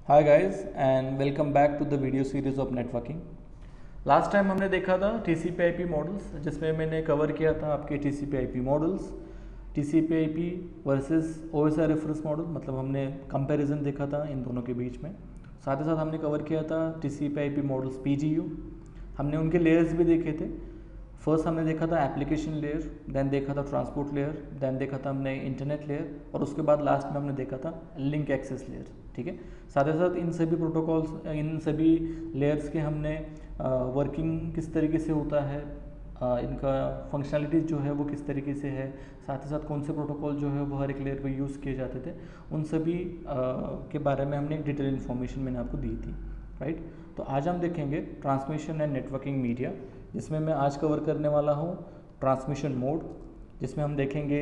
Hi guys and welcome back to the video series of networking. Last time हमने देखा था टीसीपी/आईपी models, जिसमें मैंने कवर किया था आपके TCP IP models, TCP IP versus OSI reference model. मतलब हमने कंपैरिजन देखा था इन दोनों के बीच में। साथ ही साथ हमने कवर किया था टीसीपी/आईपी मॉडल्स पीजीयू। हमने उनके लेयर्स भी देखे थे। फर्स्ट हमने देखा था एप्लीकेशन लेयर, देन देखा था ट्रांसपोर्ट लेयर, देन देखा था हमने इंटरनेट लेयर, और उसके बाद लास्ट में हमने देखा था लिंक एक्सेस लेयर। ठीक है, साथ ही साथ इन सभी प्रोटोकॉल्स, इन सभी लेयर्स के हमने वर्किंग किस तरीके से होता है, इनका फंक्शनैलिटीज़ जो है वो किस तरीके से है, साथ ही साथ कौन से प्रोटोकॉल जो है वो हर एक लेयर पे यूज़ किए जाते थे, उन सभी के बारे में हमने एक डिटेल इन्फॉर्मेशन मैंने आपको दी थी। राइट, तो आज हम देखेंगे ट्रांसमिशन एंड नेटवर्किंग मीडिया, जिसमें मैं आज कवर करने वाला हूँ ट्रांसमिशन मोड, जिसमें हम देखेंगे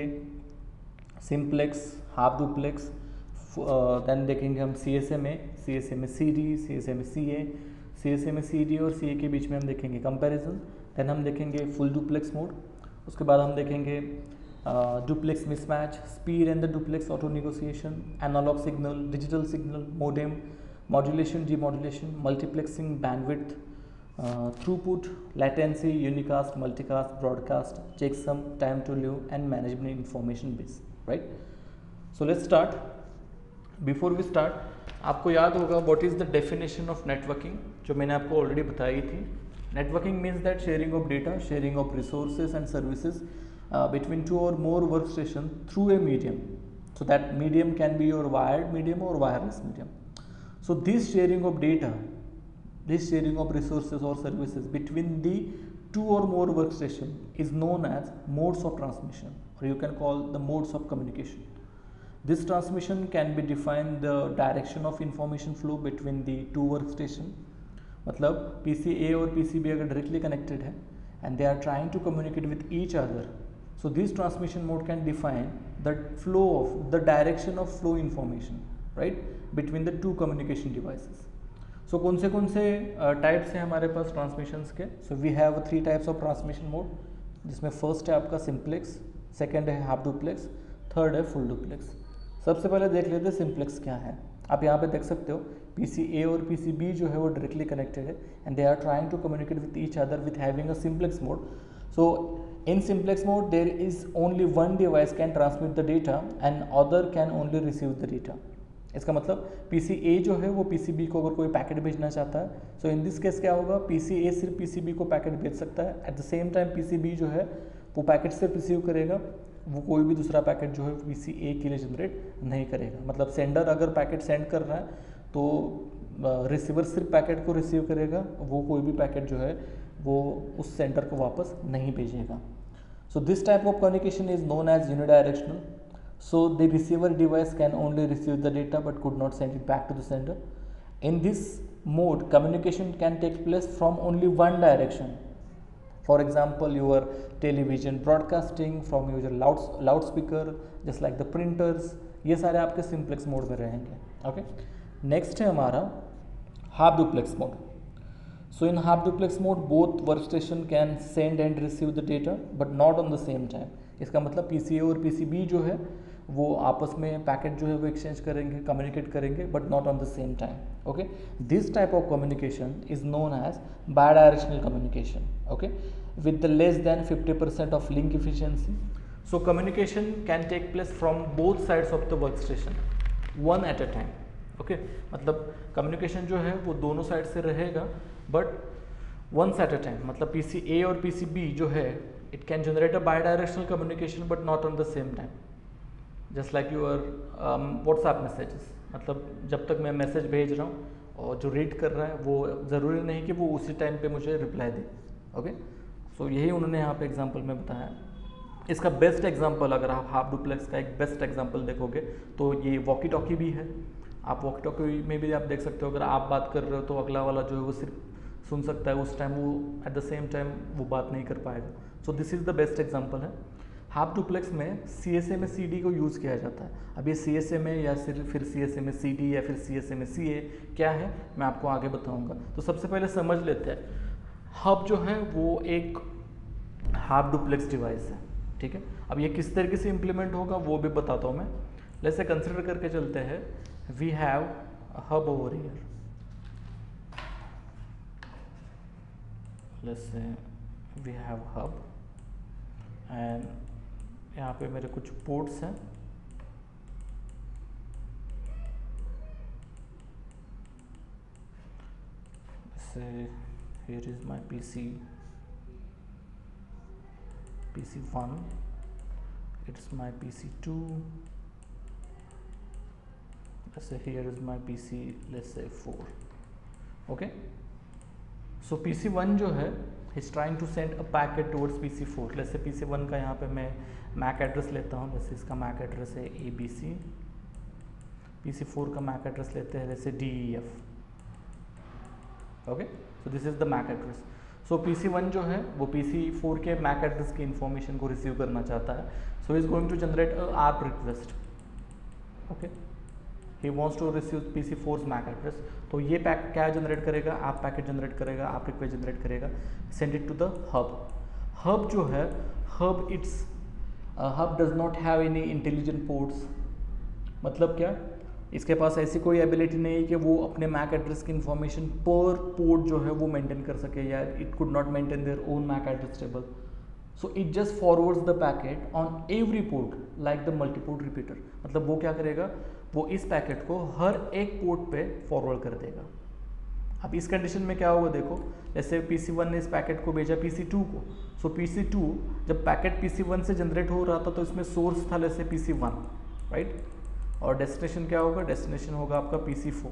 सिंप्लेक्स, हाफ डुप्लेक्स, देन देखेंगे हम CSMA, CSMA CD, CSMA CA, CSMA CD और सीए के बीच में हम देखेंगे कंपैरिजन। देन हम देखेंगे फुल डुप्लेक्स मोड। उसके बाद हम देखेंगे duplex mismatch, speed and the duplex auto negotiation, analogue signal, digital signal, modem, modulation, demodulation, multiplexing, bandwidth, throughput, latency, unicast, multicast, broadcast, checksum, time to live and management information base. Right, so let's start. Before we start, आपको याद होगा what is the definition of networking, जो मैंने आपको already बताई थी। Networking means that sharing of data, sharing of resources and services between two और more work station through a medium, so that medium can be your wired medium और wireless medium. So this sharing of data, this sharing of resources or services between the two or more workstation is known as modes of transmission, or you can call the modes of communication. This transmission can be defined the direction of information flow between the two workstation. मतलब PCA और PCB अगर directly connected है and they are trying to communicate with each other, so this transmission mode can define the flow of the direction of flow information, right, between the two communication devices. So कौन से types हैं हमारे पास transmissions के? So we have 3 types of transmission mode, जिसमें first है आपका simplex, second है हाफ डुप्लेक्स, थर्ड है फुल डुप्लेक्स. सबसे पहले देख लेते हैं सिंप्लेक्स क्या है. आप यहाँ पे देख सकते हो PCA और PCB जो है वो डायरेक्टली कनेक्टेड है and they are trying to communicate with each other with having a simplex mode. So in simplex mode there is only one device can transmit the data and other can only receive the data. इसका मतलब PCA जो है वो PCB को अगर कोई packet भेजना चाहता है, सो इन दिस केस क्या होगा, PCA सिर्फ PCB को पैकेट भेज सकता है. At the same time PCB जो है वो पैकेट से रिसीव करेगा, वो कोई भी दूसरा पैकेट जो है PCA के लिए जनरेट नहीं करेगा. मतलब सेंडर अगर पैकेट सेंड कर रहा है तो रिसीवर सिर्फ पैकेट को रिसीव करेगा, वो कोई भी पैकेट जो है वो उस सेंडर को वापस नहीं भेजेगा. So this type of communication is known as unidirectional. So the receiver device can only receive the data but could not send it back to the sender. In this mode, communication can take place from only one direction. For example, your television broadcasting from your loudspeaker, just like the printers. ये सारे आपके simplex mode में रहेंगे. Okay, next है हमारा half duplex mode. So in half duplex mode, both workstation can send and receive the data but not on the same time. इसका मतलब PCA और PCB जो है वो आपस में पैकेट जो है वो एक्सचेंज करेंगे, कम्युनिकेट करेंगे, but not on the same time. Okay, this type of communication is known as bidirectional communication. Okay, with the less than 50% of link efficiency. So communication can take place from both sides of the work station one at a time. Okay, मतलब communication जो है वो दोनों side से रहेगा but once at a time. मतलब PCA और PCB जो है it can generate a bidirectional communication but not on the same time. Just like your WhatsApp messages. मतलब जब तक मैं मैसेज भेज रहा हूँ और जो रीड कर रहा है वो ज़रूरी नहीं कि वो उसी टाइम पे मुझे रिप्लाई दे. ओके, सो यही उन्होंने यहाँ पे एग्जांपल में बताया. इसका बेस्ट एग्जांपल अगर आप हाफ डुप्लेक्स का एक बेस्ट एग्जांपल देखोगे तो ये वॉकी टॉकी भी है. आप वॉकी टॉकी में भी आप देख सकते हो, अगर आप बात कर रहे हो तो अगला वाला जो है वो सिर्फ सुन सकता है, उस टाइम वो एट द सेम टाइम वो बात नहीं कर पाएगा. So this is the best example है. हाफ डुप्लेक्स में CSMA CD को यूज़ किया जाता है. अब ये CSMA या फिर CSMA CD या फिर CSMA CA क्या है मैं आपको आगे बताऊंगा. तो सबसे पहले समझ लेते हैं, हब जो है वो एक हाफ डुप्लेक्स डिवाइस है. ठीक है, अब ये किस तरीके से इम्प्लीमेंट होगा वो भी बताता हूँ मैं. जैसे कंसिडर करके चलते हैं, we have hub over here. Let's say we have hub and यहाँ पे मेरे कुछ ports हैं. Let's say here is my PC1, it's my PC2. Let's say here is my PC, let's say 4. Okay, so PC1 जो है is trying to send a packet towards PC4. let's say PC1 का यहाँ पे मैं MAC address लेता हूँ, जैसे इसका MAC एड्रेस है ABC. PC4 का MAC एड्रेस लेते हैं जैसे DEF. Okay, so this is the MAC address. So PC1 जो है वो PC4 के MAC एड्रेस की इंफॉर्मेशन को रिसीव करना चाहता है. So is going to generate a ARP request. Okay, he wants to receive PC4's MAC address. तो ये पैक क्या जनरेट करेगा, आप पैकेट जनरेट करेगा, आप रिक्वेस्ट जनरेट करेगा, send it to the hub. Hub जो है, hub does not have any intelligent ports. मतलब क्या, इसके पास ऐसी कोई एबिलिटी नहीं है कि वो अपने मैक एड्रेस की इंफॉर्मेशन पर पोर्ट जो है वो मेंटेन कर सके, या it could not maintain their own MAC address table. So it just forwards the packet on every port like the multiport repeater. मतलब वो क्या करेगा, वो इस पैकेट को हर एक पोर्ट पे फॉरवर्ड कर देगा. अब इस कंडीशन में क्या होगा, देखो जैसे PC1 ने इस पैकेट को भेजा PC2 को. सो PC2 जब पैकेट PC1 से जनरेट हो रहा था तो इसमें सोर्स था जैसे PC1, राइट, और डेस्टिनेशन क्या होगा, डेस्टिनेशन होगा आपका PC4.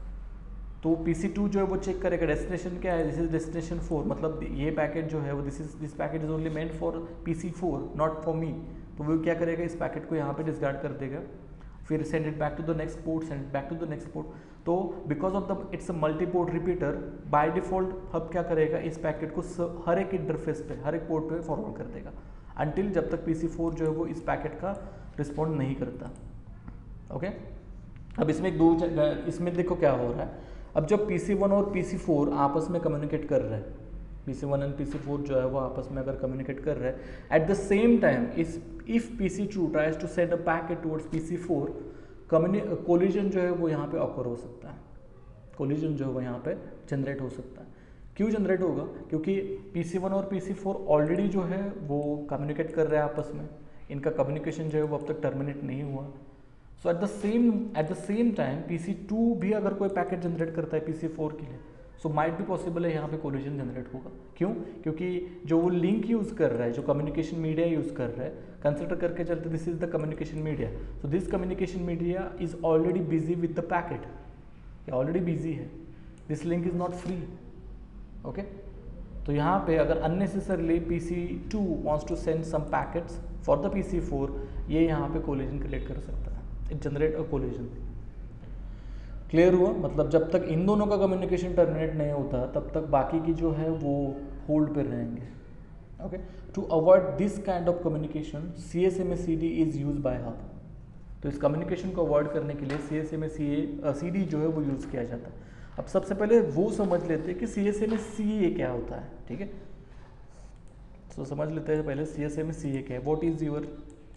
तो PC2 जो है वो चेक करेगा डेस्टिनेशन क्या है, दिस इज डेस्टिनेशन 4, मतलब ये पैकेट जो है वो this packet is only meant for PC4 not for me. तो वो क्या करेगा, इस पैकेट को यहाँ पे डिस्कार्ड कर देगा, फिर send it back to the next port, send it back to the next port. तो because of the it's a multi port repeater, by default hub क्या करेगा, इस पैकेट को हर एक इंटरफेस पे, हर एक पोर्ट पे फॉरवर्ड कर देगा, अनटिल जब तक PC4 जो है वो इस पैकेट का रिस्पॉन्ड नहीं करता. ओके, अब इसमें देखो क्या हो रहा है. अब जब PC1 और PC4 आपस में कम्युनिकेट कर रहे हैं, PC1 एंड PC4 जो है वो आपस में अगर कम्युनिकेट कर रहे हैं, at the same time if PC2 tries to send a packet towards PC4, collision जो है वो यहाँ पे ऑकर हो सकता है. कोलिजन जो है वो यहाँ पे जनरेट हो सकता है. क्यों जनरेट होगा, क्योंकि PC1 और PC4 ऑलरेडी जो है वो कम्युनिकेट कर रहे हैं आपस में, इनका कम्युनिकेशन जो है वो अब तक टर्मिनेट नहीं हुआ. So at the same time PC2 भी अगर कोई पैकेट जनरेट करता है PC4 के लिए, सो माइट भी पॉसिबल है यहाँ पे कोलिजन जनरेट होगा. क्यों, क्योंकि जो वो लिंक यूज़ कर रहा है, जो कम्युनिकेशन मीडिया यूज़ कर रहा है, कंसिडर करके चलते this is the communication media. So this communication media is already busy with the packet, या ऑलरेडी बिजी है, this link is not free. Okay, तो यहाँ पे अगर unnecessarily PC2 wants to send some packets for the PC4, ये यहाँ पे collision create कर सकता है, it generate a collision. Clear हुआ, मतलब जब तक इन दोनों का कम्युनिकेशन टर्मिनेट नहीं होता तब तक बाकी की जो है वो होल्ड पर रहेंगे. Okay, to avoid this kind of communication CSMA/CD is use by hub. तो इस कम्युनिकेशन को अवॉइड करने के लिए CSMA/CD जो है वो यूज़ किया जाता है. अब सबसे पहले वो समझ लेते हैं कि CSMA/CA क्या होता है. ठीक है, तो समझ लेते हैं पहले CSMA/CA क्या है. What is your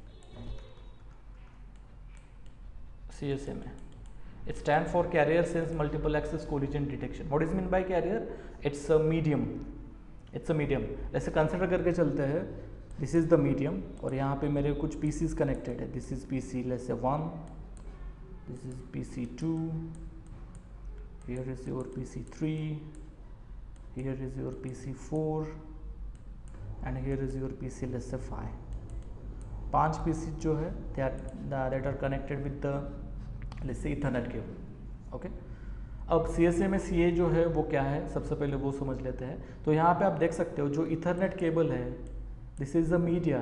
CSMA? It stands for Carrier Sense Multiple Access Collision Detection. What is meant by carrier? It's a medium. It's a medium. ऐसे कंसिडर करके चलते हैं, दिस इज द मीडियम, और यहाँ पे मेरे कुछ पीसीज कनेक्टेड है. This is PC let's say 1, this is PC2, here is your PC3, here is your PC4, and here is your PC let's say 5. 5 PCs जो है that are connected with the let's say Ethernet cable. Okay, अब CSMA/CA जो है वो क्या है, सबसे पहले वो समझ लेते हैं. तो यहाँ पे आप देख सकते हो जो इथरनेट केबल है, this is the media,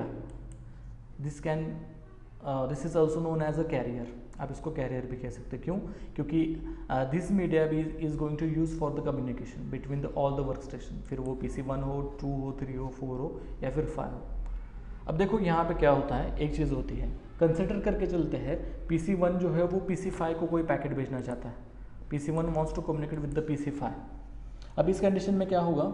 this is also known as a carrier. आप इसको कैरियर भी कह सकते हैं. क्यों, क्योंकि this media is going to use for the communication between all the work station, फिर वो PC1 हो, 2 हो, 3 हो, 4 हो, या फिर 5 हो. अब देखो यहाँ पे क्या होता है, एक चीज़ होती है, कंसिडर करके चलते हैं PC1 जो है वो PC5 को कोई पैकेट भेजना चाहता है. PC1 wants to communicate with the PC5. अब इस कंडीशन में क्या होगा,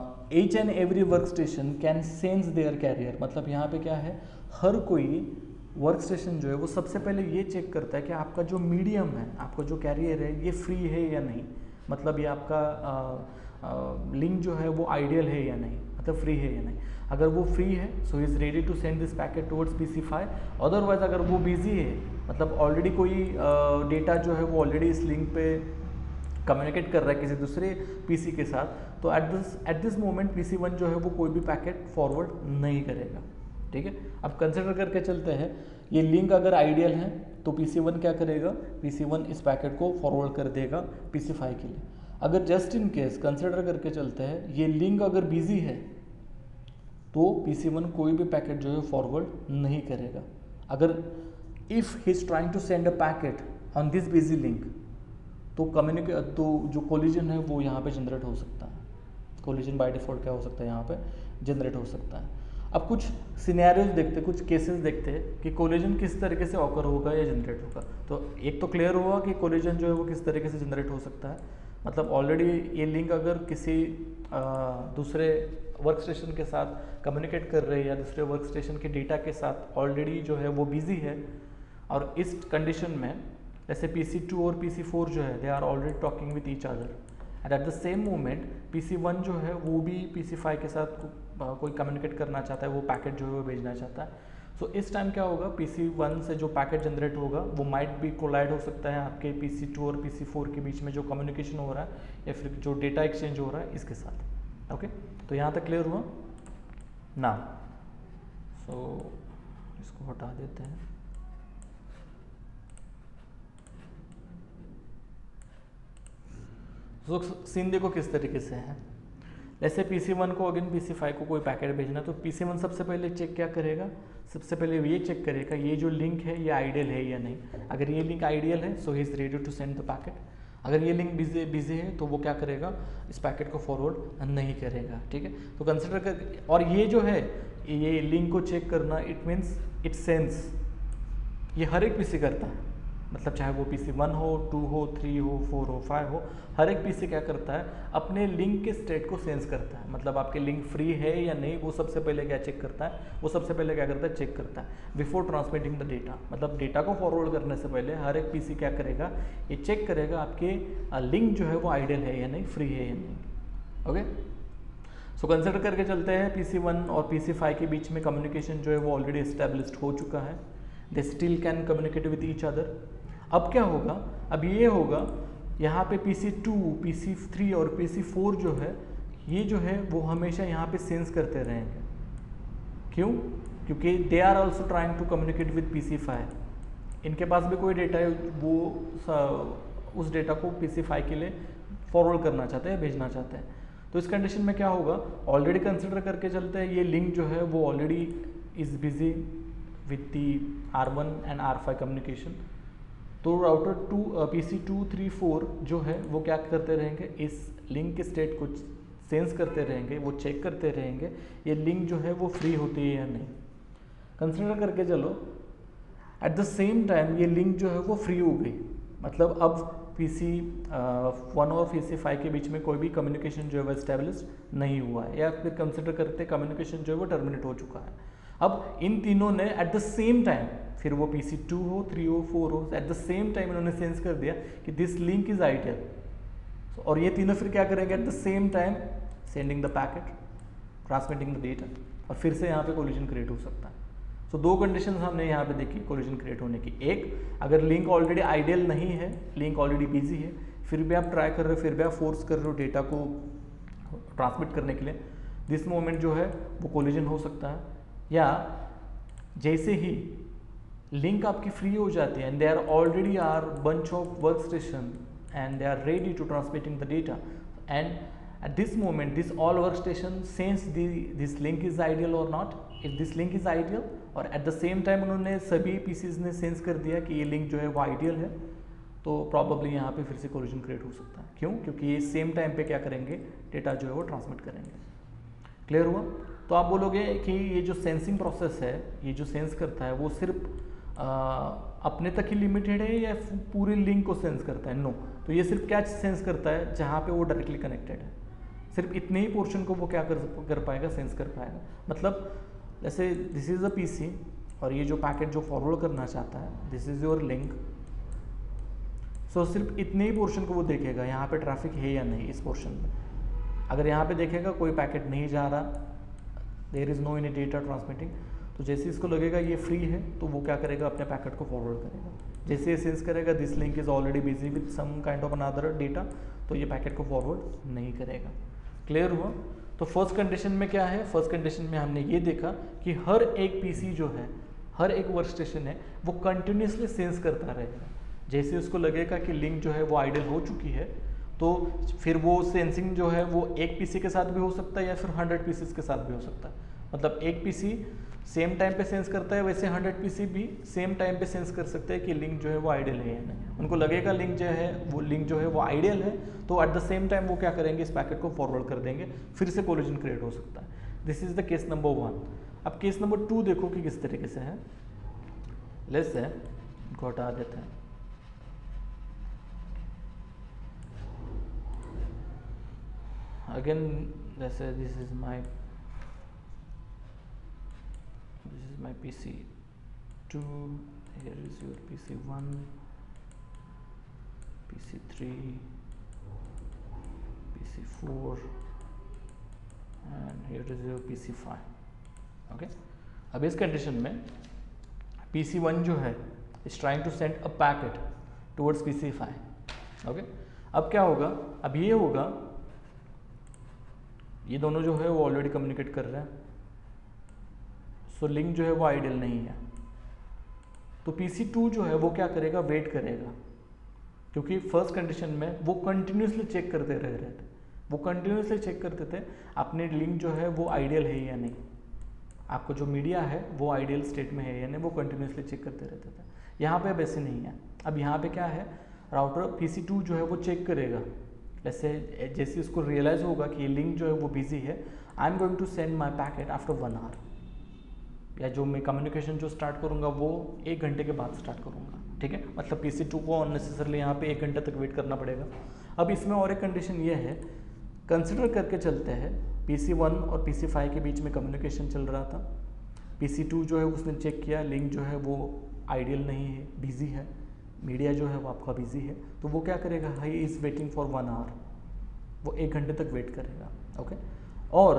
each and every work station can sense their carrier. मतलब यहाँ पे क्या है, हर कोई वर्क स्टेशन जो है वो सबसे पहले ये चेक करता है कि आपका जो मीडियम है, आपका जो कैरियर है, ये फ्री है या नहीं, मतलब ये आपका लिंक जो है वो आइडियल है या नहीं, मतलब फ्री है या नहीं। अगर वो फ्री है so is ready to send this packet towards PC5। Otherwise अगर वो बिजी है, मतलब ऑलरेडी कोई डेटा जो है वो ऑलरेडी इस लिंक पे कम्युनिकेट कर रहा है किसी दूसरे पीसी के साथ, तो एट दिस मोमेंट PC1 जो है वो कोई भी पैकेट फॉरवर्ड नहीं करेगा। ठीक है, अब कंसिडर करके चलते हैं, ये लिंक अगर आइडियल है तो PC1 क्या करेगा, PC1 इस पैकेट को फॉरवर्ड कर देगा PC5 के लिए। अगर जस्ट इन केस कंसिडर करके चलते हैं, ये लिंक अगर बिजी है तो PC1 कोई भी पैकेट जो है फॉरवर्ड नहीं करेगा। अगर if he is trying to send a packet on this busy link, तो जो कोलिजन है वो यहाँ पे जनरेट हो सकता है। कोलिजन बाय डिफॉल्ट क्या हो सकता है, यहाँ पे जनरेट हो सकता है। अब कुछ सिनेरियोज देखते हैं, कुछ केसेस देखते हैं कि कोलिजन किस तरीके से ऑकर होगा या जनरेट होगा। तो एक तो क्लियर हुआ कि कोलिजन जो है वो किस तरीके से जनरेट हो सकता है, मतलब ऑलरेडी ये लिंक अगर किसी दूसरे वर्क स्टेशन के साथ कम्युनिकेट कर रहे हैं या दूसरे वर्क स्टेशन के डेटा के साथ ऑलरेडी जो है वो बिजी है, और इस कंडीशन में जैसे PC2 और PC4 जो है they are already talking with each other, and at the same moment PC1 जो है वो भी PC5 के साथ कोई कम्युनिकेट करना चाहता है, वो पैकेट जो है वो भेजना चाहता है। सो इस टाइम क्या होगा, PC1 से जो पैकेट जनरेट होगा वो माइट भी कोलाइड हो सकता है आपके PC2 और PC4 के बीच में जो कम्युनिकेशन हो रहा है या फिर जो डेटा एक्सचेंज हो रहा है इसके साथ। ओके, तो यहाँ तक क्लियर हुआ ना। सो इसको हटा देते हैं। तो सीन देखो किस तरीके से है। जैसे PC1 को अगेन PC5 को कोई पैकेट भेजना, तो PC1 सबसे पहले चेक क्या करेगा, सबसे पहले ये चेक करेगा ये जो लिंक है ये आइडियल है या नहीं। अगर ये लिंक आइडियल है so he is ready to send the packet. अगर ये लिंक बिजी है तो वो क्या करेगा, इस पैकेट को फॉरवर्ड नहीं करेगा। ठीक है, तो कंसिडर कर, और ये जो है ये लिंक को चेक करना, इट मीन्स इट सेंस, ये हर एक पीसी करता है, मतलब चाहे वो PC1 हो, 2 हो, 3 हो, 4 हो, 5 हो, हर एक पीसी क्या करता है, अपने लिंक के स्टेट को सेंस करता है। मतलब आपके लिंक फ्री है या नहीं, वो सबसे पहले क्या चेक करता है, वो सबसे पहले क्या करता है, चेक करता है बिफोर ट्रांसमिटिंग द डेटा। मतलब डेटा को फॉरवर्ड करने से पहले हर एक पीसी क्या करेगा, ये चेक करेगा आपके लिंक जो है वो आइडियल है या नहीं, फ्री है या नहीं। ओके, सो कंसिडर करके चलते हैं PC1 और PC5 के बीच में कम्युनिकेशन जो है वो ऑलरेडी एस्टेब्लिश्ड हो चुका है, they still can communicate with each other. अब क्या होगा, अब ये होगा यहाँ पे PC2, PC3 और PC4 जो है ये जो है वो हमेशा यहाँ पे सेंस करते रहेंगे। क्यों? क्योंकि they are also trying to communicate with PC5। इनके पास भी कोई डेटा है, वो उस डेटा को PC5 के लिए फॉरवर्ड करना चाहते हैं, भेजना चाहते हैं। तो इस कंडीशन में क्या होगा, ऑलरेडी कंसिडर करके चलते हैं ये लिंक जो है वो already is busy with the R1 and R5 communication. तो राउटर PC2, 3, 4 जो है वो क्या करते रहेंगे, इस लिंक के स्टेट को सेंस करते रहेंगे, वो चेक करते रहेंगे ये लिंक जो है वो फ्री होती है या नहीं। कंसिडर करके चलो एट द सेम टाइम ये लिंक जो है वो फ्री हो गई, मतलब अब PC1 और PC5 के बीच में कोई भी कम्युनिकेशन जो है वो एस्टेब्लिश नहीं हुआ है, या फिर कंसिडर करते कम्युनिकेशन जो है वो टर्मिनेट हो चुका है। अब इन तीनों ने एट द सेम टाइम, फिर वो PC2 हो, 3 हो, 4 हो, एट द सेम टाइम इन्होंने सेंस कर दिया कि दिस लिंक इज आइडियल। और ये तीनों फिर क्या करेंगे, at the same time sending the packet, transmitting the data, और फिर से यहाँ पे कोलिजन क्रिएट हो सकता है। सो दो कंडीशंस हमने यहाँ पे देखी कोलिजन क्रिएट होने की। एक, अगर लिंक ऑलरेडी आइडियल नहीं है, लिंक ऑलरेडी बिजी है, फिर भी आप ट्राई कर रहे हो, फिर भी आप फोर्स कर रहे हो डेटा को ट्रांसमिट करने के लिए, दिस मोमेंट जो है वो कोलिजन हो सकता है। या जैसे ही लिंक आपकी फ्री हो जाती है and they are already are bunch of work station and they are ready to transmitting the data, and at this moment this all workstation sense this link is ideal or not, if this link is ideal, और at the same time उन्होंने सभी PCs ने sense कर दिया कि ये link जो है वो आइडियल है, तो प्रॉब्ली यहाँ पे फिर से कोलिजन क्रिएट हो सकता है। क्यों? क्योंकि ये सेम टाइम पे क्या करेंगे, डेटा जो है वो ट्रांसमिट करेंगे। क्लियर हुआ? तो आप बोलोगे कि ये जो सेंसिंग प्रोसेस है, ये जो सेंस करता है वो सिर्फ अपने तक ही लिमिटेड है या पूरी लिंक को सेंस करता है? नो, तो ये सिर्फ क्या सेंस करता है, जहाँ पे वो डायरेक्टली कनेक्टेड है, सिर्फ इतने ही पोर्शन को वो क्या कर पाएगा, सेंस कर पाएगा। मतलब जैसे दिस इज़ अ पीसी और ये जो पैकेट जो फॉरवर्ड करना चाहता है, this is your link. So सिर्फ इतने ही पोर्शन को वो देखेगा, यहाँ पे ट्रैफिक है या नहीं इस पोर्शन में। अगर यहाँ पे देखेगा कोई पैकेट नहीं जा रहा, there is no any data transmitting, तो जैसे इसको लगेगा ये फ्री है तो वो क्या करेगा, अपने पैकेट को फॉरवर्ड करेगा। जैसे ये सेंस करेगा this link is already busy with some kind of another data, तो ये पैकेट को फॉरवर्ड नहीं करेगा। क्लियर हुआ? तो फर्स्ट कंडीशन में क्या है, फर्स्ट कंडीशन में हमने ये देखा कि हर एक पीसी जो है, हर एक वर्क स्टेशन है, वो कंटिन्यूसली सेंस करता रहेगा। जैसे उसको लगेगा कि लिंक जो है वो आइडल हो चुकी है, तो फिर वो सेंसिंग जो है वो एक पीसी के साथ भी हो सकता है या फिर 100 पीसीज के साथ भी हो सकता है। मतलब एक पीसी सेम टाइम पे सेंस करता है, वैसे 100 पीसी भी सेम टाइम पे सेंस कर सकते हैं कि लिंक जो है वो आइडियल है या नहीं। उनको लगेगा लिंक जो है वो आइडियल है, तो एट द सेम टाइम वो क्या करेंगे, इस पैकेट को फॉरवर्ड कर देंगे, फिर से कोलिजन क्रिएट हो सकता है। This is the case number 1। अब केस नंबर 2 देखो कि किस तरीके से है। लेट्स से इनको हटा देते हैं। अगेन जैसे this is my PC2, here is your PC1, PC3, PC4 and here is your PC5. okay, अब इस कंडीशन में PC1 जो है is trying to send a packet towards PC5. okay, अब क्या होगा, अब ये होगा, ये दोनों जो है वो ऑलरेडी कम्युनिकेट कर रहे हैं, सो लिंक जो है वो आइडियल नहीं है। तो PC2 जो है वो क्या करेगा, वेट करेगा, क्योंकि फर्स्ट कंडीशन में वो कंटिन्यूसली चेक करते रह रहे थे, वो कंटिन्यूसली चेक करते थे अपने लिंक जो है वो आइडियल है या नहीं, आपको जो मीडिया है वो आइडियल स्टेट में है या नहीं, वो कंटिन्यूसली चेक करते रहते थे। यहाँ पे अब ऐसे नहीं है। अब यहाँ पे क्या है, राउटर PC2 जो है वो चेक करेगा, जैसे उसको रियलाइज होगा कि ये लिंक जो है वो बिजी है, I am going to send my packet after 1 hour, या जो मैं कम्युनिकेशन जो स्टार्ट करूँगा वो 1 घंटे के बाद स्टार्ट करूँगा। ठीक है, मतलब PC2 को अननेसेसरली यहाँ पे 1 घंटे तक वेट करना पड़ेगा। अब इसमें और एक कंडीशन ये है, कंसिडर करके चलते हैं PC1 और PC5 के बीच में कम्युनिकेशन चल रहा था। PC2 जो है उसने चेक किया, लिंक जो है वो आइडियल नहीं है, बिजी है, मीडिया जो है वो आपका बिजी है, तो वो क्या करेगा, he is waiting for 1 hour, वो 1 घंटे तक वेट करेगा। ओके, और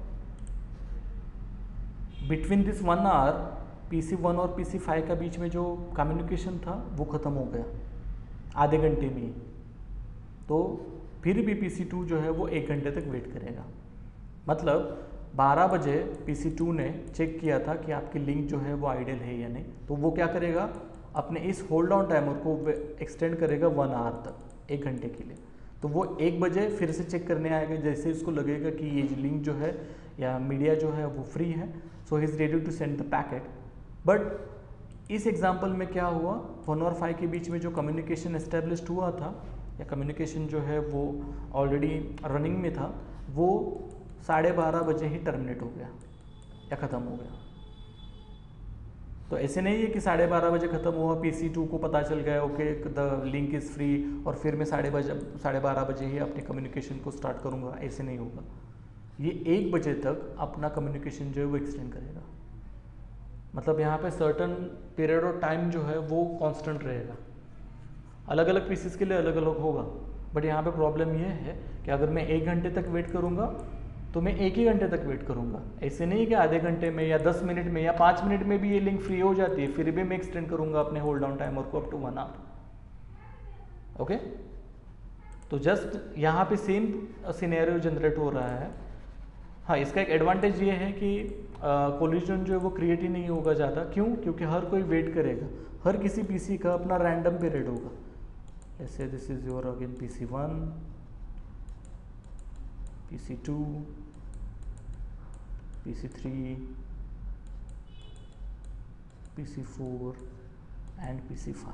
बिटवीन दिस 1 आवर PC1 और PC5 का बीच में जो कम्युनिकेशन था वो ख़त्म हो गया आधे घंटे में ही, तो फिर भी PC2 जो है वो 1 घंटे तक वेट करेगा। मतलब 12 बजे PC2 ने चेक किया था कि आपकी लिंक जो है वो आइडियल है या नहीं, तो वो क्या करेगा, अपने इस होल्ड ऑन टाइमर को एक्सटेंड करेगा 1 आवर तक, 1 घंटे के लिए। तो वो 1 बजे फिर से चेक करने आएगा, जैसे इसको लगेगा कि ये लिंक जो है या मीडिया जो है वो फ्री है, so he is ready to send the packet. But इस एग्जांपल में क्या हुआ, 1 और 5 के बीच में जो कम्युनिकेशन एस्टेब्लिश्ड हुआ था, या कम्युनिकेशन जो है वो ऑलरेडी रनिंग में था, वो 12:30 बजे ही टर्मिनेट हो गया या ख़त्म हो गया। तो ऐसे नहीं है कि 12:30 बजे ख़त्म हुआ, PC2 को पता चल गया okay the link is free और फिर मैं 12:30 बजे ही अपने कम्युनिकेशन को स्टार्ट करूँगा, ऐसे नहीं होगा। ये 1 बजे तक अपना कम्युनिकेशन जो है वो एक्सटेंड करेगा। मतलब यहाँ पे सर्टन पीरियड ऑफ टाइम जो है वो कांस्टेंट रहेगा, अलग अलग पीसेस के लिए अलग अलग होगा। बट यहाँ पे प्रॉब्लम ये है कि अगर मैं 1 घंटे तक वेट करूँगा तो मैं 1 ही घंटे तक वेट करूँगा, ऐसे नहीं कि आधे घंटे में या 10 मिनट में या 5 मिनट में भी ये लिंक फ्री हो जाती है, फिर भी मैं एक्सटेंड करूँगा अपने होल्ड डाउन टाइमर को अप टू 1 आवर। ओके, तो जस्ट यहाँ पे सेम सिनेरियो जनरेट हो रहा है। हाँ, इसका एक एडवांटेज ये है कि कोलिजन जो है वो क्रिएट ही नहीं होगा ज़्यादा। क्यों? क्योंकि हर कोई वेट करेगा, हर किसी पीसी का अपना रैंडम पीरियड होगा। ऐसे this is your again PC1, PC2, PC3, PC4 and PC5।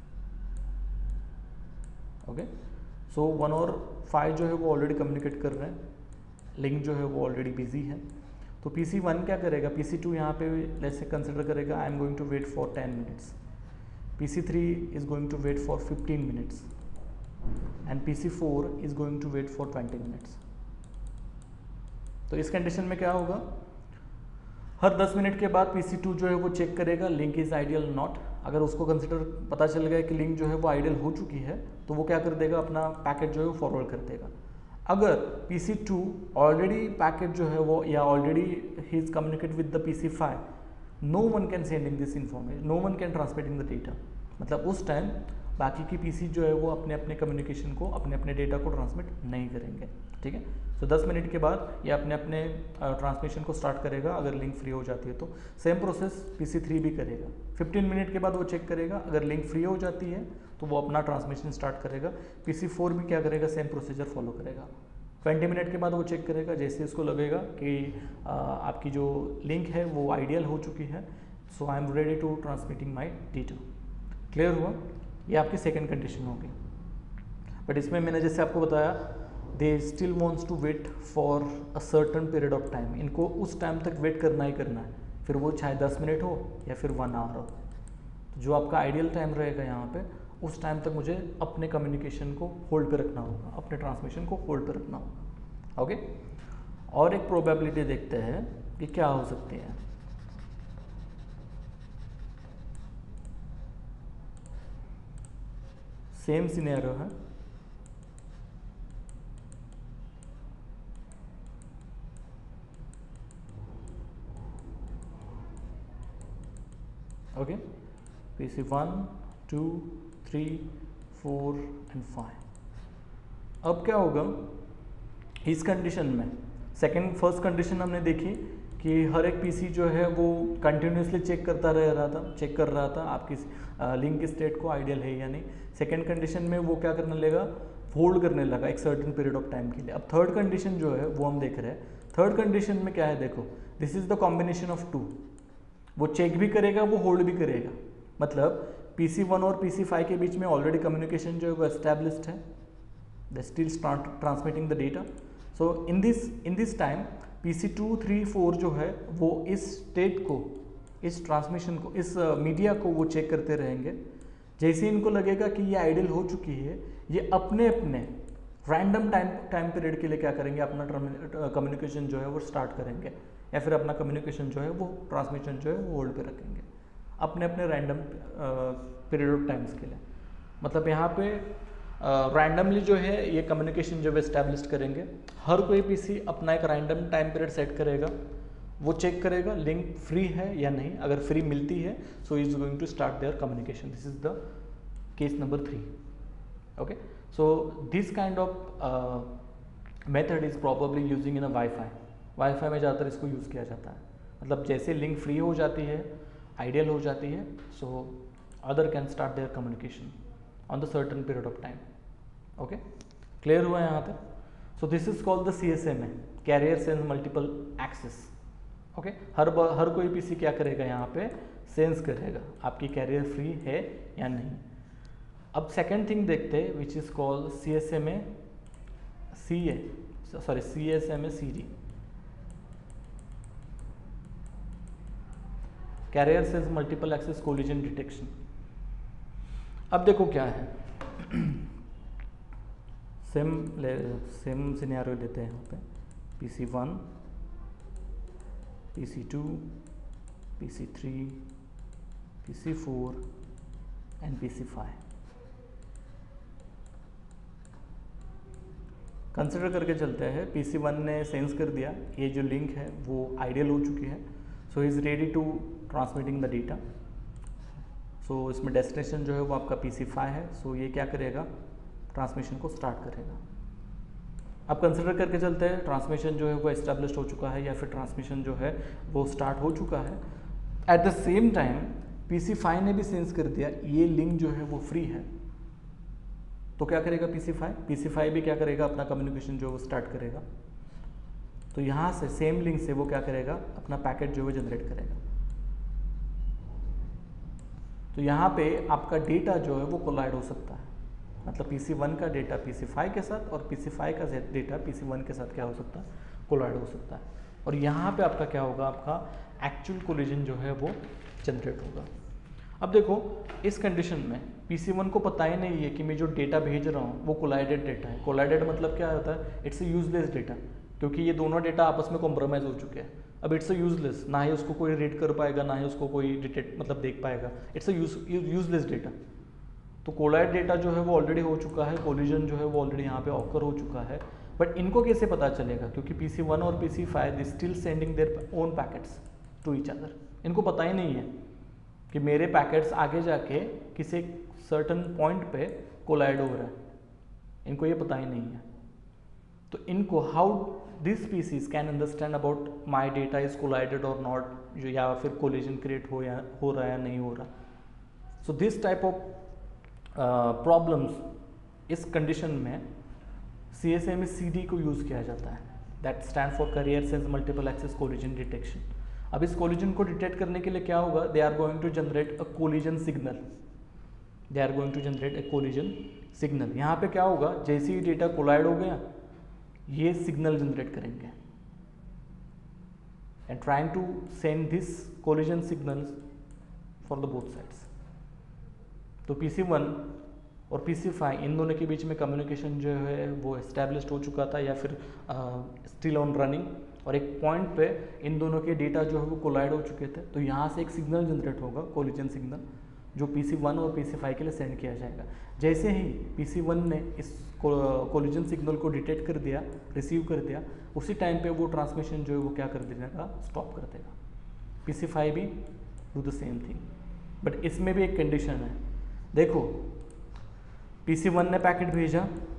Okay, so 1 और 5 जो है वो ऑलरेडी कम्युनिकेट कर रहे हैं, लिंक जो है वो ऑलरेडी बिजी है। तो PC1 क्या करेगा, PC2 यहाँ पे जैसे कंसिडर करेगा I am going to wait for 10 minutes, PC3 is going to wait for 15 minutes and PC4 is going to wait for 20 minutes. तो इस कंडीशन में क्या होगा, हर 10 मिनट के बाद PC2 जो है वो चेक करेगा लिंक इज़ आइडियल नॉट। अगर उसको कंसिडर पता चल गया कि लिंक जो है वो आइडियल हो चुकी है तो वो क्या कर देगा, अपना पैकेट जो है वो फॉरवर्ड कर देगा। अगर PC2 ऑलरेडी पैकेट जो है वो या already he is communicate with the PC5, no one can sending this information, no one can transmitting the data. मतलब उस टाइम बाकी की PC जो है वो अपने अपने कम्युनिकेशन को, अपने अपने डेटा को ट्रांसमिट नहीं करेंगे। ठीक है, तो 10 मिनट के बाद ये अपने अपने ट्रांसमिशन को स्टार्ट करेगा अगर लिंक फ्री हो जाती है तो। सेम प्रोसेस PC3 भी करेगा। 15 मिनट के बाद वो चेक करेगा, अगर लिंक फ्री हो जाती है तो वो अपना ट्रांसमिशन स्टार्ट करेगा। PC4 भी क्या करेगा, सेम प्रोसीजर फॉलो करेगा। 20 मिनट के बाद वो चेक करेगा, जैसे इसको लगेगा कि आपकी जो लिंक है वो आइडियल हो चुकी है, so I am ready to transmitting my data. Clear हुआ? ये आपकी सेकेंड कंडीशन होगी। बट इसमें मैंने जैसे आपको बताया, they still wants to wait for a certain period of time. इनको उस टाइम तक वेट करना ही करना है, फिर वो चाहे 10 मिनट हो या फिर 1 आवर हो। तो जो आपका आइडियल टाइम रहेगा यहाँ पे, उस टाइम तक मुझे अपने कम्युनिकेशन को होल्ड पे रखना होगा, अपने ट्रांसमिशन को होल्ड पे रखना होगा। ओके, और एक प्रोबेबिलिटी देखते हैं कि क्या हो सकती है। सेम सिनेरियो है, ओके, PC1, 2, 3, 4 एंड 5। अब क्या होगा इस कंडीशन में, फर्स्ट कंडीशन हमने देखी कि हर एक PC जो है वो कंटिन्यूसली चेक कर रहा था आपकी लिंक स्टेट को आइडियल है या नहीं। सेकेंड कंडीशन में वो क्या करने लगा, होल्ड करने लगा एक सर्टेन पीरियड ऑफ टाइम के लिए। अब थर्ड कंडीशन जो है वो हम देख रहे हैं। थर्ड कंडीशन में क्या है, देखो, this is the combination of 2। वो चेक भी करेगा, वो होल्ड भी करेगा। मतलब PC1 और PC5 के बीच में ऑलरेडी कम्युनिकेशन जो है वो एस्टैब्लिश्ड है, they still transmitting the data. So in this time PC2, 3, 4 जो है वो इस स्टेट को, इस ट्रांसमिशन को, इस मीडिया को वो चेक करते रहेंगे। जैसे इनको लगेगा कि ये आइडियल हो चुकी है, ये अपने अपने रैंडम टाइम पीरियड के लिए क्या करेंगे, अपना कम्युनिकेशन जो है वो स्टार्ट करेंगे, या फिर अपना कम्युनिकेशन जो है वो ट्रांसमिशन जो है वो होल्ड पे रखेंगे अपने अपने रैंडम पीरियड ऑफ टाइम्स के लिए। मतलब यहाँ पे रैंडमली जो है ये कम्युनिकेशन जो है एस्टैब्लिश करेंगे। हर कोई PC अपना एक रैंडम टाइम पीरियड सेट करेगा, वो चेक करेगा लिंक फ्री है या नहीं। अगर फ्री मिलती है so is going to start their communication. This is the case number 3। Okay, so this kind of method is probably using in a Wi-Fi में ज़्यादातर इसको यूज़ किया जाता है। मतलब जैसे लिंक फ्री हो जाती है, आइडियल हो जाती है, so other can start their communication on the certain period of time. Okay, clear हुआ यहाँ तक? So this is called the CSMA, carrier sense multiple access. Okay, हर कोई PC क्या करेगा, यहाँ पे सेंस करेगा आपकी कैरियर फ्री है या नहीं। अब सेकेंड थिंग देखते हैं which is called CSMA CD, carrier sense multiple access collision detection. अब देखो क्या है, सेम सिनेरियो लेते हैं यहाँ पे, PC1, PC2, PC3, PC4 and PC5। Consider करके चलते हैं, PC1 ने सेंस कर दिया ये जो लिंक है वो आइडियल हो चुकी है, so is ready to transmitting the data. So इसमें डेस्टिनेशन जो है वो आपका PC5 है, सो ये क्या करेगा, ट्रांसमिशन को स्टार्ट करेगा। अब कंसिडर करके चलते हैं ट्रांसमिशन जो है वो एस्टैब्लिश्ड हो चुका है या फिर ट्रांसमिशन जो है वो स्टार्ट हो चुका है। At the same time PC5 ने भी सेंस कर दिया ये लिंक जो है वो फ्री है, तो क्या करेगा PC5 भी क्या करेगा, अपना कम्युनिकेशन जो है वो स्टार्ट करेगा। तो यहाँ से सेम लिंक से वो क्या करेगा, अपना पैकेट जो है जनरेट करेगा। तो यहाँ पे आपका डेटा जो है वो कोलाइड हो सकता है। मतलब PC1 का डेटा PC5 के साथ और PC5 का डेटा PC1 के साथ क्या हो सकता है, कोलाइड हो सकता है। और यहाँ पे आपका क्या होगा, आपका एक्चुअल कोलिजन जो है वो जनरेट होगा। अब देखो इस कंडीशन में PC1 को पता ही नहीं है कि मैं जो डेटा भेज रहा हूँ वो कोलाइडेड डेटा है। कोलाइडेड मतलब क्या होता है, इट्स ए यूजलेस डेटा, क्योंकि ये दोनों डेटा आपस में कॉम्प्रोमाइज़ हो चुके हैं। अब इट्स अ यूजलेस, ना ही उसको कोई रीड कर पाएगा, ना ही उसको कोई डिटेक्ट मतलब देख पाएगा, इट्स अ यूजलेस डेटा। तो कोलाइड डेटा जो है वो ऑलरेडी हो चुका है, कोलिजन जो है वो ऑलरेडी यहाँ पे ऑकर हो चुका है, बट इनको कैसे पता चलेगा, क्योंकि PC1 और PC5 they still sending their own packets to each other. इनको पता ही नहीं है कि मेरे पैकेट्स आगे जाके किसी सर्टन पॉइंट पे कोलाइड हो रहा है, इनको ये पता ही नहीं है। तो इनको हाउ दिस स्पीसीज can understand about my data is collided और नॉट, जो या फिर कोलिजन क्रिएट हो रहा है या नहीं हो रहा। So this type of problems, इस कंडीशन में CSA में CD को यूज़ किया जाता है, that stand for carrier sense multiple access collision detection. अब इस कोलिजन को डिटेक्ट करने के लिए क्या होगा, they are going to generate a collision signal, they are going to generate a collision signal. यहाँ पे क्या होगा, जैसे ही डेटा कोलाइड हो गया ये सिग्नल जनरेट करेंगे and trying to send this collision signals for the both sides. तो PC1 और PC5 इन दोनों के बीच में कम्युनिकेशन जो है वो एस्टैब्लिश्ड हो चुका था या फिर स्टिल ऑन रनिंग, और एक पॉइंट पे इन दोनों के डेटा जो है वो कोलाइड हो चुके थे। तो यहाँ से एक सिग्नल जनरेट होगा, कोलिजन सिग्नल, जो PC1 और PC5 के लिए सेंड किया जाएगा। जैसे ही PC1 ने इस कोलिजन सिग्नल को डिटेक्ट कर दिया, रिसीव कर दिया, उसी टाइम पे वो ट्रांसमिशन जो है वो क्या कर देगा, स्टॉप कर देगा। PC5 भी do the same thing, but इसमें भी एक कंडीशन है। देखो PC1 ने पैकेट भेजा